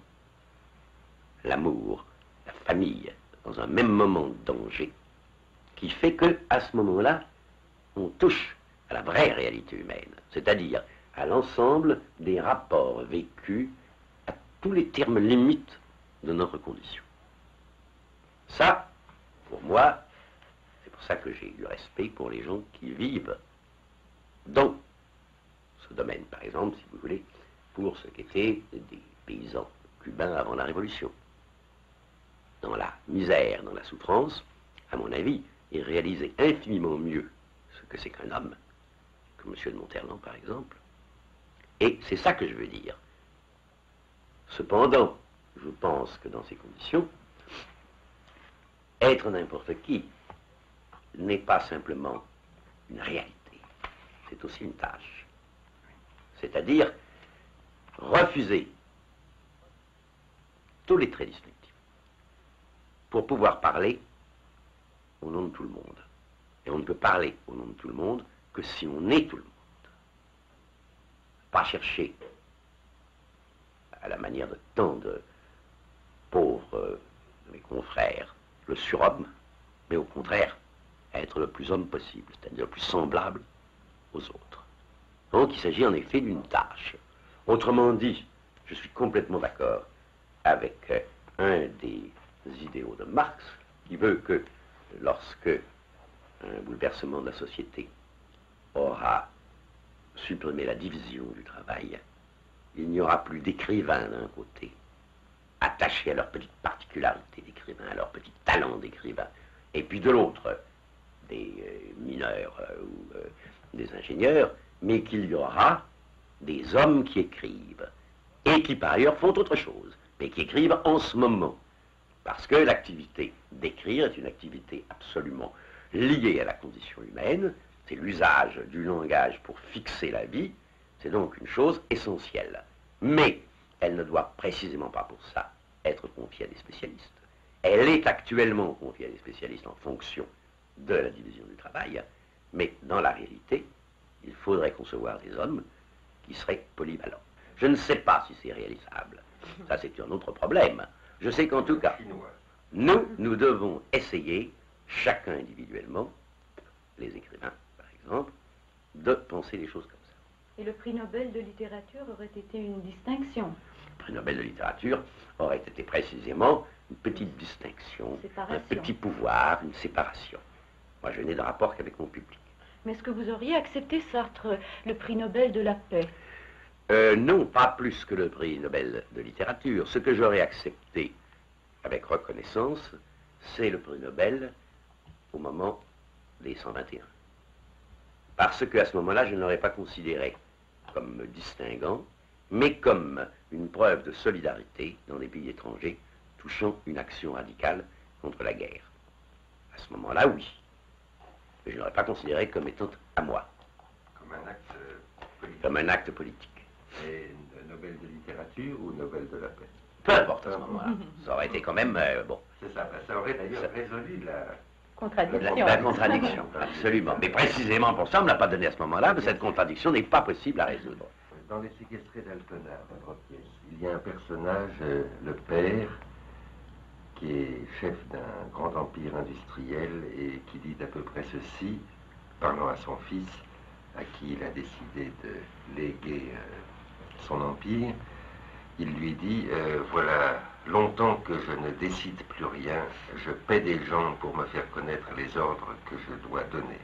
l'amour, la famille, dans un même moment de danger, qui fait que, à ce moment-là, on touche à la vraie réalité humaine, c'est-à-dire à l'ensemble des rapports vécus à tous les termes limites de notre condition. Ça, pour moi, c'est pour ça que j'ai du respect pour les gens qui vivent dans ce domaine, par exemple, si vous voulez, pour ce qu'étaient des paysans cubains avant la Révolution. Dans la misère, dans la souffrance, à mon avis, ils réalisaient infiniment mieux ce que c'est qu'un homme, que M. de Monterland, par exemple. Et c'est ça que je veux dire. Cependant, je pense que dans ces conditions, être n'importe qui n'est pas simplement une réalité, c'est aussi une tâche. C'est-à-dire refuser tous les traits distinctifs pour pouvoir parler au nom de tout le monde. Et on ne peut parler au nom de tout le monde que si on est tout le monde. Pas chercher, à la manière de tant de pauvres euh, mes confrères, le surhomme, mais au contraire, être le plus homme possible, c'est-à-dire le plus semblable aux autres. Donc il s'agit en effet d'une tâche. Autrement dit, je suis complètement d'accord avec euh, un des idéaux de Marx, qui veut que lorsque un bouleversement de la société aura supprimé la division du travail, il n'y aura plus d'écrivains d'un côté, attachés à leur petite particularité d'écrivain, à leur petit talent d'écrivain, et puis de l'autre, des euh, mineurs euh, ou euh, des ingénieurs, mais qu'il y aura des hommes qui écrivent, et qui par ailleurs font autre chose, mais qui écrivent en ce moment. Parce que l'activité d'écrire est une activité absolument liée à la condition humaine, c'est l'usage du langage pour fixer la vie, c'est donc une chose essentielle. Mais elle ne doit précisément pas pour ça être confiée à des spécialistes. Elle est actuellement confiée à des spécialistes en fonction de la division du travail, mais dans la réalité, il faudrait concevoir des hommes qui seraient polyvalents. Je ne sais pas si c'est réalisable. Ça, c'est un autre problème. Je sais qu'en tout cas, nous, nous devons essayer, chacun individuellement, les écrivains, par exemple, de penser les choses comme ça. Et le prix Nobel de littérature aurait été une distinction. Le prix Nobel de littérature aurait été précisément une petite distinction, Séparation. un petit pouvoir, une séparation. Moi, je n'ai de rapport qu'avec mon public. Mais est-ce que vous auriez accepté, Sartre, le prix Nobel de la paix? Euh, non, pas plus que le prix Nobel de littérature. Ce que j'aurais accepté avec reconnaissance, c'est le prix Nobel au moment des cent vingt et un. Parce qu'à ce moment-là, je n'aurais pas considéré comme me distinguant, mais comme une preuve de solidarité dans des pays étrangers touchant une action radicale contre la guerre. À ce moment-là, oui. Mais je ne l'aurais pas considéré comme étant à moi. Comme un acte politique. Comme un acte politique. Et Nobel de littérature ou Nobel de la paix? Peu importe à ce moment-là. Ça aurait été quand même, euh, bon. C'est ça, ben, ça aurait d'ailleurs Ça... résolu la... Contradiction. La, la contradiction, absolument. Mais précisément pour ça, on ne l'a pas donné à ce moment-là, mais cette contradiction n'est pas possible à résoudre. Dans Les Séquestrés d'Altona, votre pièce, il y a un personnage, euh, le père, qui est chef d'un grand empire industriel et qui dit à peu près ceci, parlant à son fils, à qui il a décidé de léguer euh, son empire. Il lui dit, euh, voilà longtemps que je ne décide plus rien, je paie des gens pour me faire connaître les ordres que je dois donner.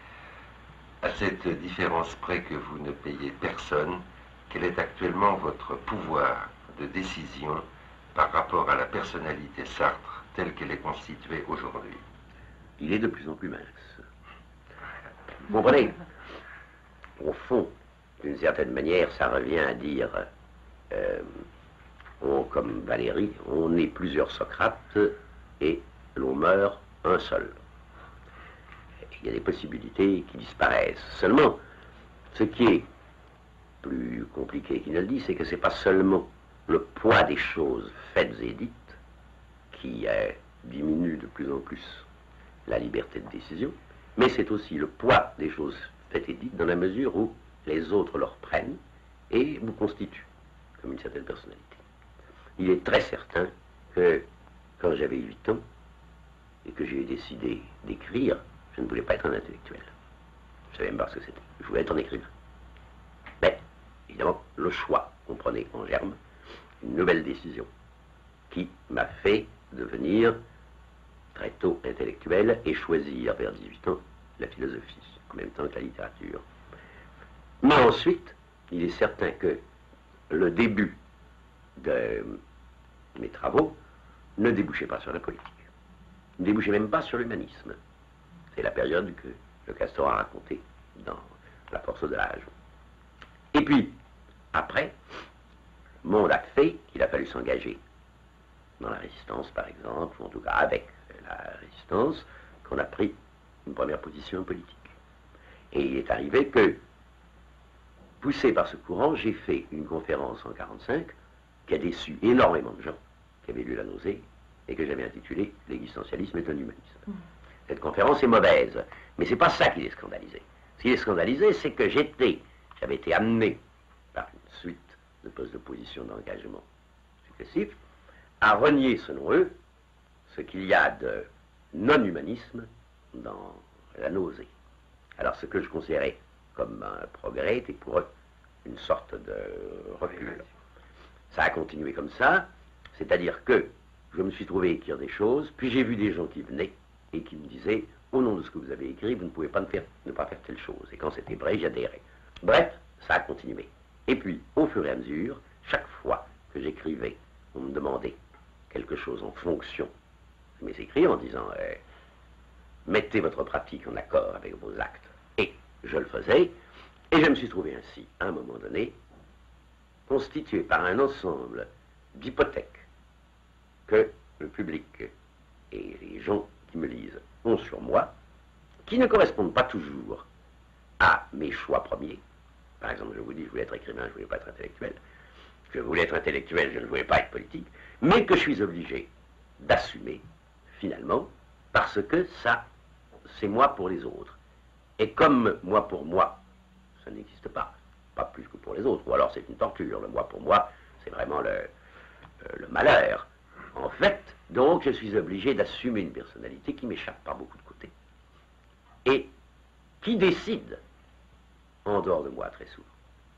À cette différence près que vous ne payez personne, quel est actuellement votre pouvoir de décision par rapport à la personnalité Sartre telle qu'elle est constituée aujourd'hui? Il est de plus en plus mince. Vous comprenez? Au fond, d'une certaine manière, ça revient à dire, euh, on, comme Valérie, on est plusieurs Socrates et l'on meurt un seul. Il y a des possibilités qui disparaissent. Seulement, ce qui est plus compliqué qu'il ne le dit, c'est que ce n'est pas seulement le poids des choses faites et dites qui euh, diminue de plus en plus la liberté de décision, mais c'est aussi le poids des choses faites et dites dans la mesure où les autres leur prennent et vous constituent comme une certaine personnalité. Il est très certain que quand j'avais huit ans et que j'ai décidé d'écrire, je ne voulais pas être un intellectuel. Je ne savais même pas ce que c'était. Je voulais être un écrivain. Mais, évidemment, le choix comprenait en germe une nouvelle décision qui m'a fait devenir très tôt intellectuel et choisir vers dix-huit ans la philosophie, en même temps que la littérature. Mais ensuite, il est certain que le début de mes travaux ne débouchait pas sur la politique, ne débouchait même pas sur l'humanisme. C'est la période que le Castor a racontée dans La force de l'âge. Et puis, après, le monde a fait qu'il a fallu s'engager dans la résistance, par exemple, ou en tout cas avec la résistance, qu'on a pris une première position politique. Et il est arrivé que, poussé par ce courant, j'ai fait une conférence en mille neuf cent quarante-cinq qui a déçu énormément de gens qui avaient lu La Nausée et que j'avais intitulée « L'existentialisme est un humanisme ». Mmh. Cette conférence est mauvaise, mais c'est pas ça qui les scandalisé. Ce qui les scandalisé, c'est que j'étais, j'avais été amené par une suite de postes de position d'engagement successifs à renier, selon eux, ce qu'il y a de non-humanisme dans La Nausée. Alors ce que je considérais comme un progrès était pour eux une sorte de recul. Ça a continué comme ça, c'est-à-dire que je me suis trouvé écrire des choses, puis j'ai vu des gens qui venaient et qui me disaient, au nom de ce que vous avez écrit, vous ne pouvez pas ne, faire, ne pas faire telle chose. Et quand c'était vrai, j'adhérais. Bref, ça a continué. Et puis, au fur et à mesure, chaque fois que j'écrivais, on me demandait quelque chose en fonction de mes écrits, en disant, euh, mettez votre pratique en accord avec vos actes. Et je le faisais, et je me suis trouvé ainsi, à un moment donné, constitué par un ensemble d'hypothèques que le public et les gens qui me lisent ont sur moi, qui ne correspondent pas toujours à mes choix premiers. Par exemple, je vous dis, je voulais être écrivain, je ne voulais pas être intellectuel. Je voulais être intellectuel, je ne voulais pas être politique. Mais que je suis obligé d'assumer, finalement, parce que ça, c'est moi pour les autres. Et comme moi pour moi, ça n'existe pas, pas plus que pour les autres, ou alors c'est une torture. Le moi pour moi, c'est vraiment le, euh, le malheur. En fait, donc, je suis obligé d'assumer une personnalité qui m'échappe par beaucoup de côtés. Et qui décide en dehors de moi très souvent.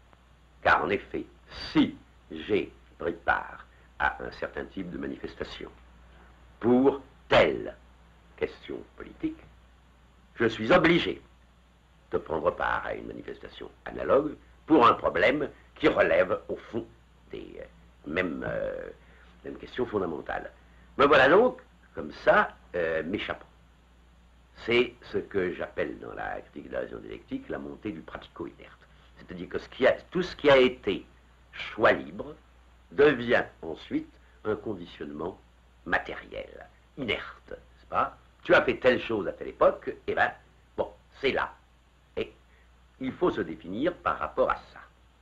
Car en effet, si j'ai pris part à un certain type de manifestation pour telle question politique, je suis obligé de prendre part à une manifestation analogue pour un problème qui relève au fond des euh, mêmes, euh, mêmes questions fondamentales. Me voilà donc, comme ça, euh, m'échappant. C'est ce que j'appelle dans la critique de la raison dialectique la montée du pratico-inerte. C'est-à-dire que ce qui a, tout ce qui a été choix libre devient ensuite un conditionnement matériel, inerte, n'est-ce pas? Tu as fait telle chose à telle époque, et bien, bon, c'est là. Et il faut se définir par rapport à ça.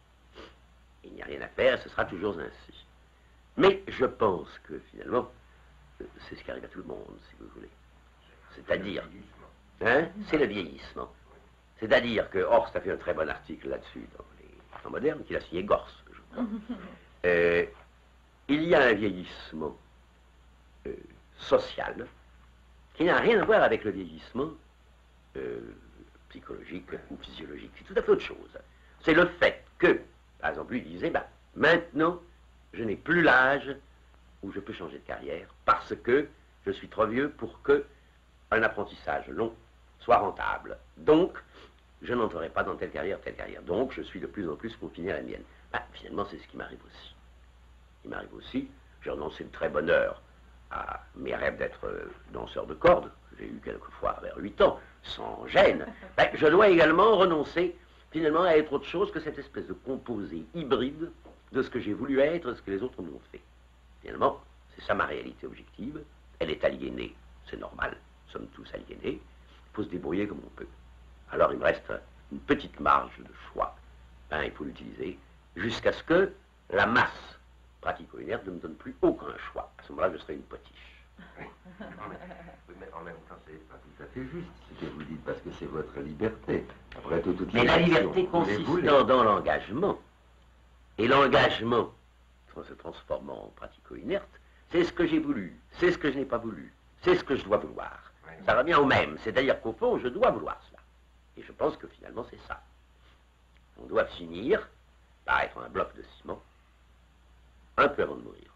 Il n'y a rien à faire, ce sera toujours ainsi. Mais je pense que finalement, c'est ce qui arrive à tout le monde, si vous voulez. C'est-à-dire, hein, c'est le vieillissement. C'est-à-dire que Horst a fait un très bon article là-dessus dans les temps modernes, qu'il a signé Gors, je crois. Euh, il y a un vieillissement euh, social qui n'a rien à voir avec le vieillissement euh, psychologique ou physiologique. C'est tout à fait autre chose. C'est le fait que, par exemple, lui disait, ben, maintenant, je n'ai plus l'âge où je peux changer de carrière parce que je suis trop vieux pour que un apprentissage long soit rentable. Donc, je n'entrerai pas dans telle carrière, telle carrière. Donc, je suis de plus en plus confiné à la mienne. Ben, finalement, c'est ce qui m'arrive aussi. Il m'arrive aussi, j'ai renoncé de très bonne heure à mes rêves d'être euh, danseur de cordes, que j'ai eu quelquefois vers huit ans, sans gêne. Ben, je dois également renoncer, finalement, à être autre chose que cette espèce de composé hybride de ce que j'ai voulu être, de ce que les autres m'ont fait. Finalement, c'est ça ma réalité objective. Elle est aliénée, c'est normal, nous sommes tous aliénés. Il faut se débrouiller comme on peut. Alors il me reste une petite marge de choix. Ben, il faut l'utiliser jusqu'à ce que la masse pratico-inerte ne me donne plus aucun choix. À ce moment-là, je serai une potiche. Oui. Oui, mais en même temps, c'est pas tout à fait juste ce que vous dites, parce que c'est votre liberté. Après tout, toute Mais la action, liberté vous les consistant voulez. dans l'engagement, et l'engagement se transformant en pratico-inerte, c'est ce que j'ai voulu, c'est ce que je n'ai pas voulu, c'est ce que je dois vouloir. Oui. Ça revient au même, c'est-à-dire qu'au fond, je dois vouloir cela. Et je pense que finalement, c'est ça. On doit finir par être un bloc de ciment, un peu avant de mourir.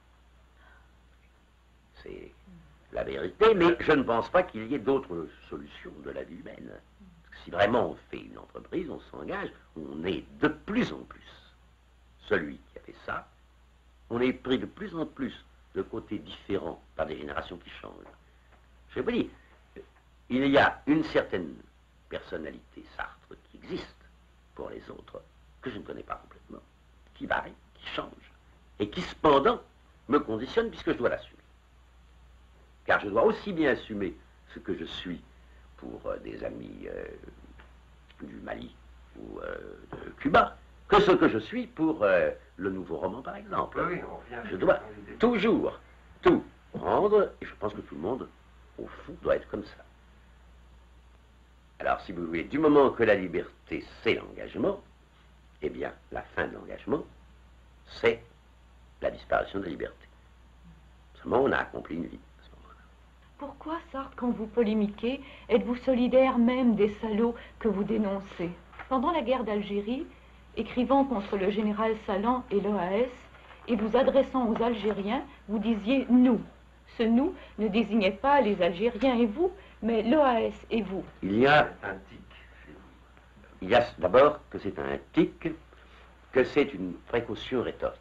C'est la vérité, mais je ne pense pas qu'il y ait d'autres solutions de la vie humaine. Parce que si vraiment on fait une entreprise, on s'engage, on est de plus en plus celui qui a fait ça, on est pris de plus en plus de côtés différents par des générations qui changent. Je vous dis, il y a une certaine personnalité Sartre qui existe pour les autres, que je ne connais pas complètement, qui varie, qui change, et qui cependant me conditionne puisque je dois l'assumer. Car je dois aussi bien assumer ce que je suis pour euh, des amis euh, du Mali ou euh, de Cuba, que ce que je suis pour euh, le nouveau roman, par exemple. Oui, on revient Je à dois l'idée. toujours tout prendre, et je pense que tout le monde, au fond, doit être comme ça. Alors, si vous voulez, du moment que la liberté, c'est l'engagement, eh bien, la fin de l'engagement, c'est la disparition de la liberté. Seulement, on a accompli une vie à ce moment-là. Pourquoi, Sartre, quand vous polémiquez, êtes-vous solidaire même des salauds que vous dénoncez? Pendant la guerre d'Algérie, écrivant contre le général Salan et l'O A S, et vous adressant aux Algériens, vous disiez « nous ». Ce « nous » ne désignait pas les Algériens et vous, mais l'O A S et vous. Il y a, C'est un tic chez vous. il y a d'abord que c'est un tic, que c'est une précaution rhétorique.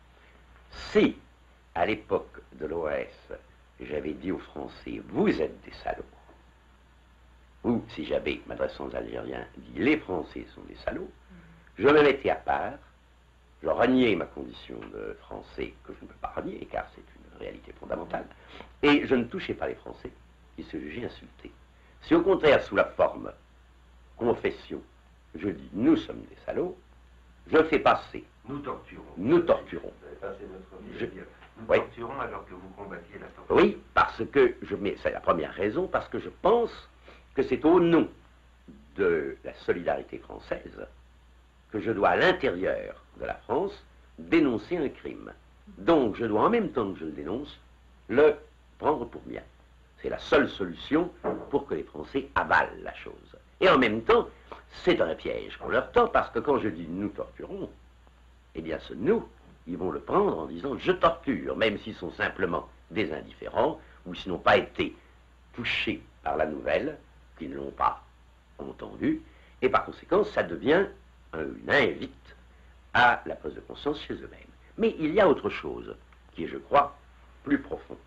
Si, à l'époque de l'O A S, j'avais dit aux Français « vous êtes des salauds », ou si j'avais, m'adressant aux Algériens, dit « les Français sont des salauds », je me mettais à part, je reniais ma condition de Français, que je ne peux pas renier, car c'est une réalité fondamentale, et je ne touchais pas les Français, qui se jugeaient insultés. Si au contraire, sous la forme confession, je dis « nous sommes des salauds », je fais passer Nous torturons. « nous torturons ». Vous avez passé votre vie Je- à dire nous Oui. torturons alors que vous combattiez la torture. Oui, parce que, je mets, c'est la première raison, parce que je pense que c'est au nom de la solidarité française que je dois, à l'intérieur de la France, dénoncer un crime. Donc, je dois, en même temps que je le dénonce, le prendre pour mien. C'est la seule solution pour que les Français avalent la chose. Et en même temps, c'est un piège qu'on leur tend, parce que quand je dis « nous torturons », eh bien, ce « nous », ils vont le prendre en disant « je torture », même s'ils sont simplement des indifférents, ou s'ils n'ont pas été touchés par la nouvelle, qu'ils ne l'ont pas entendu, et par conséquent, ça devient un- une invite à la prise de conscience chez eux-mêmes. Mais il y a autre chose, qui est, je crois, plus profond.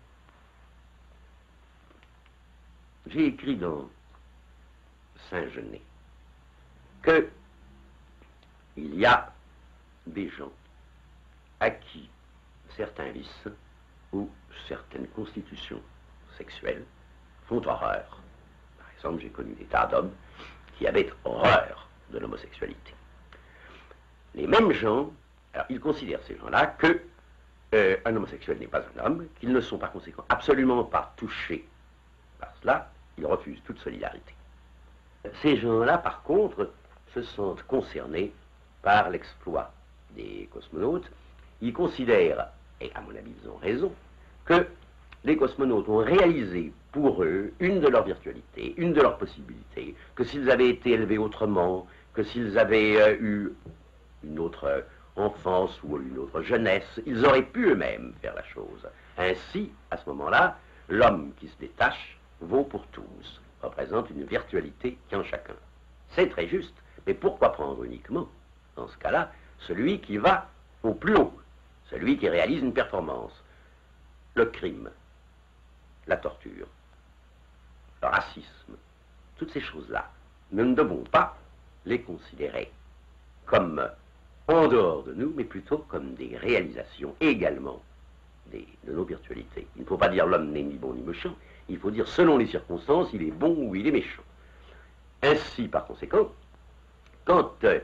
J'ai écrit dans Saint-Genet que il y a des gens à qui certains vices ou certaines constitutions sexuelles font horreur. Par exemple, j'ai connu des tas d'hommes qui avaient horreur de l'homosexualité. Les mêmes gens, alors ils considèrent ces gens-là que euh, un homosexuel n'est pas un homme, qu'ils ne sont par conséquent absolument pas touchés par cela, ils refusent toute solidarité. Ces gens-là, par contre, se sentent concernés par l'exploit des cosmonautes. Ils considèrent, et à mon avis ils ont raison, que les cosmonautes ont réalisé pour eux une de leurs virtualités, une de leurs possibilités, que s'ils avaient été élevés autrement, que s'ils avaient euh, eu une autre euh, enfance ou une autre jeunesse, ils auraient pu eux-mêmes faire la chose. Ainsi, à ce moment-là, l'homme qui se détache vaut pour tous, représente une virtualité qui en chacun. C'est très juste, mais pourquoi prendre uniquement, dans ce cas-là, celui qui va au plus haut, celui qui réalise une performance? Le crime, la torture, le racisme, toutes ces choses-là, nous ne devons pas les considérer comme en dehors de nous, mais plutôt comme des réalisations également des, de nos virtualités. Il ne faut pas dire l'homme n'est ni bon ni méchant, il faut dire selon les circonstances, il est bon ou il est méchant. Ainsi, par conséquent, quand euh,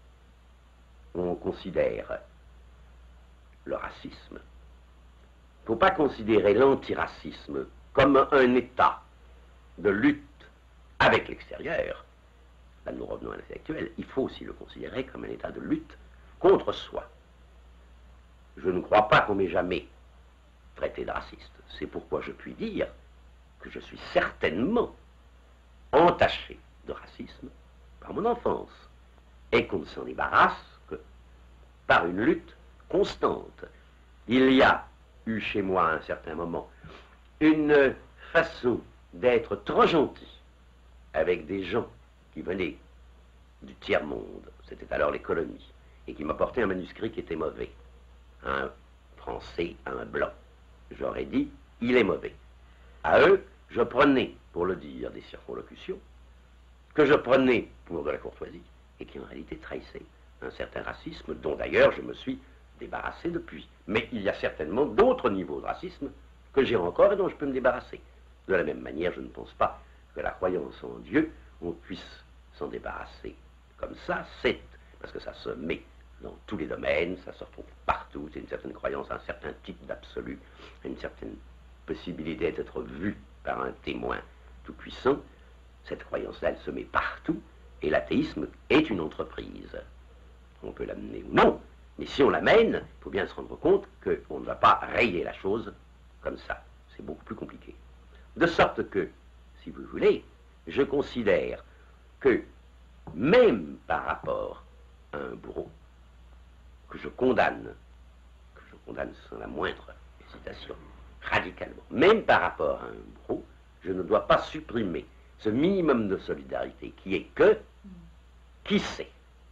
on considère le racisme, il ne faut pas considérer l'antiracisme comme un état de lutte avec l'extérieur. Là, nous revenons à l'intellectuel. Il faut aussi le considérer comme un état de lutte contre soi. Je ne crois pas qu'on m'ait jamais traité de raciste. C'est pourquoi je puis dire que je suis certainement entaché de racisme par mon enfance et qu'on ne s'en débarrasse que par une lutte constante. Il y a eu chez moi à un certain moment une façon d'être trop gentil avec des gens qui venaient du tiers-monde, c'était alors les colonies, et qui m'apportaient un manuscrit qui était mauvais. Un Français, un blanc. J'aurais dit, il est mauvais. À eux, je prenais, pour le dire, des circonlocutions, que je prenais pour de la courtoisie, et qui en réalité trahissaient un certain racisme, dont d'ailleurs je me suis débarrassé depuis. Mais il y a certainement d'autres niveaux de racisme que j'ai encore et dont je peux me débarrasser. De la même manière, je ne pense pas que la croyance en Dieu, on puisse s'en débarrasser comme ça, c'est parce que ça se met dans tous les domaines, ça se retrouve partout, c'est une certaine croyance, un certain type d'absolu, une certaine possibilité d'être vu par un témoin tout-puissant. Cette croyance-là, elle se met partout, et l'athéisme est une entreprise. On peut l'amener ou non, mais si on l'amène, il faut bien se rendre compte qu'on ne va pas rayer la chose comme ça. C'est beaucoup plus compliqué. De sorte que, si vous voulez, je considère que, même par rapport à un bourreau, que je condamne, que je condamne sans la moindre hésitation, radicalement, même par rapport à un bourreau, je ne dois pas supprimer ce minimum de solidarité qui est que, qui sait,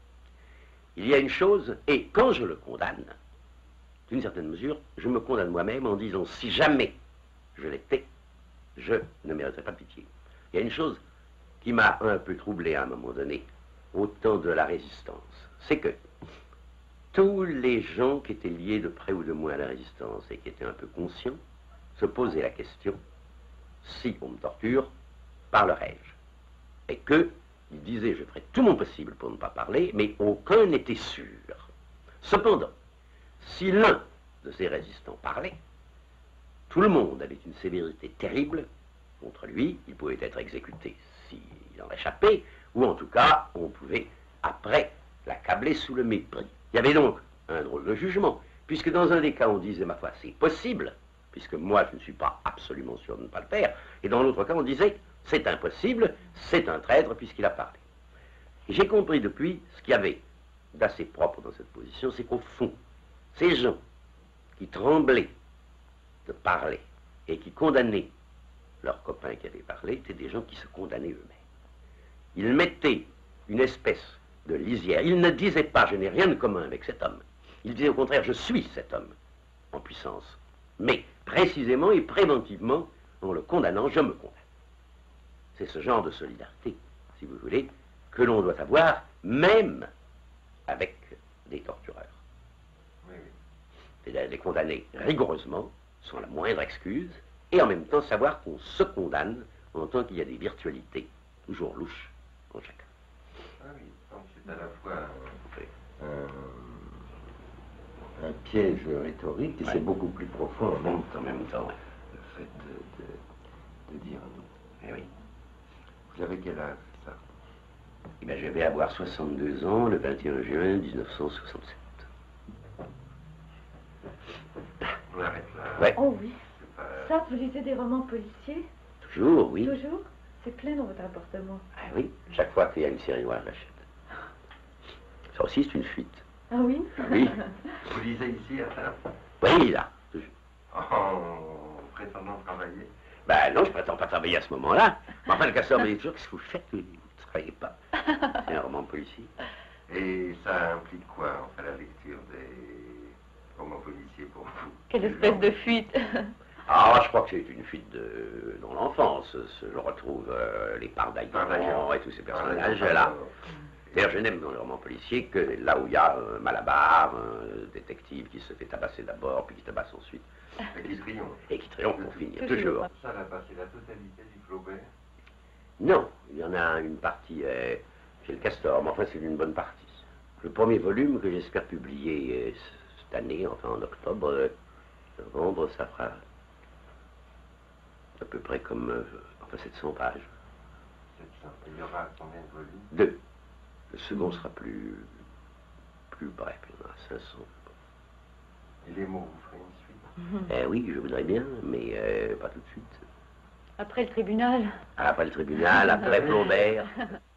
il y a une chose, et quand je le condamne, d'une certaine mesure, je me condamne moi-même en disant, si jamais je l'étais, je ne mériterais pas de pitié. Il y a une chose qui m'a un peu troublé à un moment donné, au temps de la résistance, c'est que tous les gens qui étaient liés de près ou de moins à la résistance et qui étaient un peu conscients, se posaient la question, si on me torture, parlerai-je? Et que, ils disaient, je ferai tout mon possible pour ne pas parler, mais aucun n'était sûr. Cependant, si l'un de ces résistants parlait, tout le monde avait une sévérité terrible contre lui, il pouvait être exécuté s'il en échappait, ou en tout cas, on pouvait, après, l'accabler sous le mépris. Il y avait donc un drôle de jugement, puisque dans un des cas, on disait, ma foi, c'est possible, puisque moi, je ne suis pas absolument sûr de ne pas le faire, et dans l'autre cas, on disait, c'est impossible, c'est un traître, puisqu'il a parlé. Et j'ai compris depuis, ce qu'il y avait d'assez propre dans cette position, c'est qu'au fond, ces gens qui tremblaient de parler et qui condamnaient leurs copains qui avaient parlé, étaient des gens qui se condamnaient eux-mêmes. Ils mettaient une espèce de lisière. Ils ne disaient pas, je n'ai rien de commun avec cet homme. Ils disaient au contraire, je suis cet homme en puissance. Mais précisément et préventivement, en le condamnant, je me condamne. C'est ce genre de solidarité, si vous voulez, que l'on doit avoir, même avec des tortureurs. Oui, oui. C'est-à-dire les condamner rigoureusement, sans la moindre excuse, et en même temps savoir qu'on se condamne en tant qu'il y a des virtualités, toujours louches, en chacun. Ah oui, donc c'est à la fois un, Oui. un, un piège rhétorique, et Ouais. c'est beaucoup plus profond en même temps. En même temps, ouais. Le fait de, de, de dire nous. Eh oui. Vous avez quel âge, ça? Eh bien, je vais avoir soixante-deux ans le vingt et un juin mille neuf cent soixante-sept. On arrête là. Ouais. Oh oui. C'est pas... Ça, vous lisez des romans policiers? Toujours, oui. Toujours? C'est plein dans votre appartement. Ah oui, chaque fois qu'il y a une série noire, je l'achète. Ça aussi, c'est une fuite. Ah oui? Oui. Vous lisez ici, à ça? Oui, là. toujours. En prétendant travailler? Ben non, je prétends pas travailler à ce moment-là. Mais enfin, le casseur me dit toujours, qu'est-ce que vous faites? Vous ne travaillez pas. C'est un roman policier. Et ça implique quoi, enfin, la lecture des romans policiers pour vous? Quelle espèce de fuite. Ah, je crois que c'est une fuite de, dans l'enfance. Je retrouve euh, les Pardaillon et tous ces personnages-là. D'ailleurs, je n'aime dans les romans policiers que là où il y a un Malabar, un détective qui se fait tabasser d'abord, puis qui tabasse ensuite. Et qui triomphe. Et qui triomphe pour finir, Toujours. toujours. Ça va passer la totalité du Flaubert? Non, il y en a une partie euh, chez le Castor, mais enfin c'est une bonne partie. Le premier volume que j'espère publier euh, cette année, enfin en octobre, euh, novembre, ça fera à peu près comme euh, enfin sept cents pages. sept cents. Il y aura combien de volumes? Deux. Le second sera plus, plus bref, il y en a cinq cents. Et les mots, vous ferez une suite? Eh oui, je voudrais bien, mais euh, pas tout de suite. Après le tribunal. Après le tribunal, après Flaubert.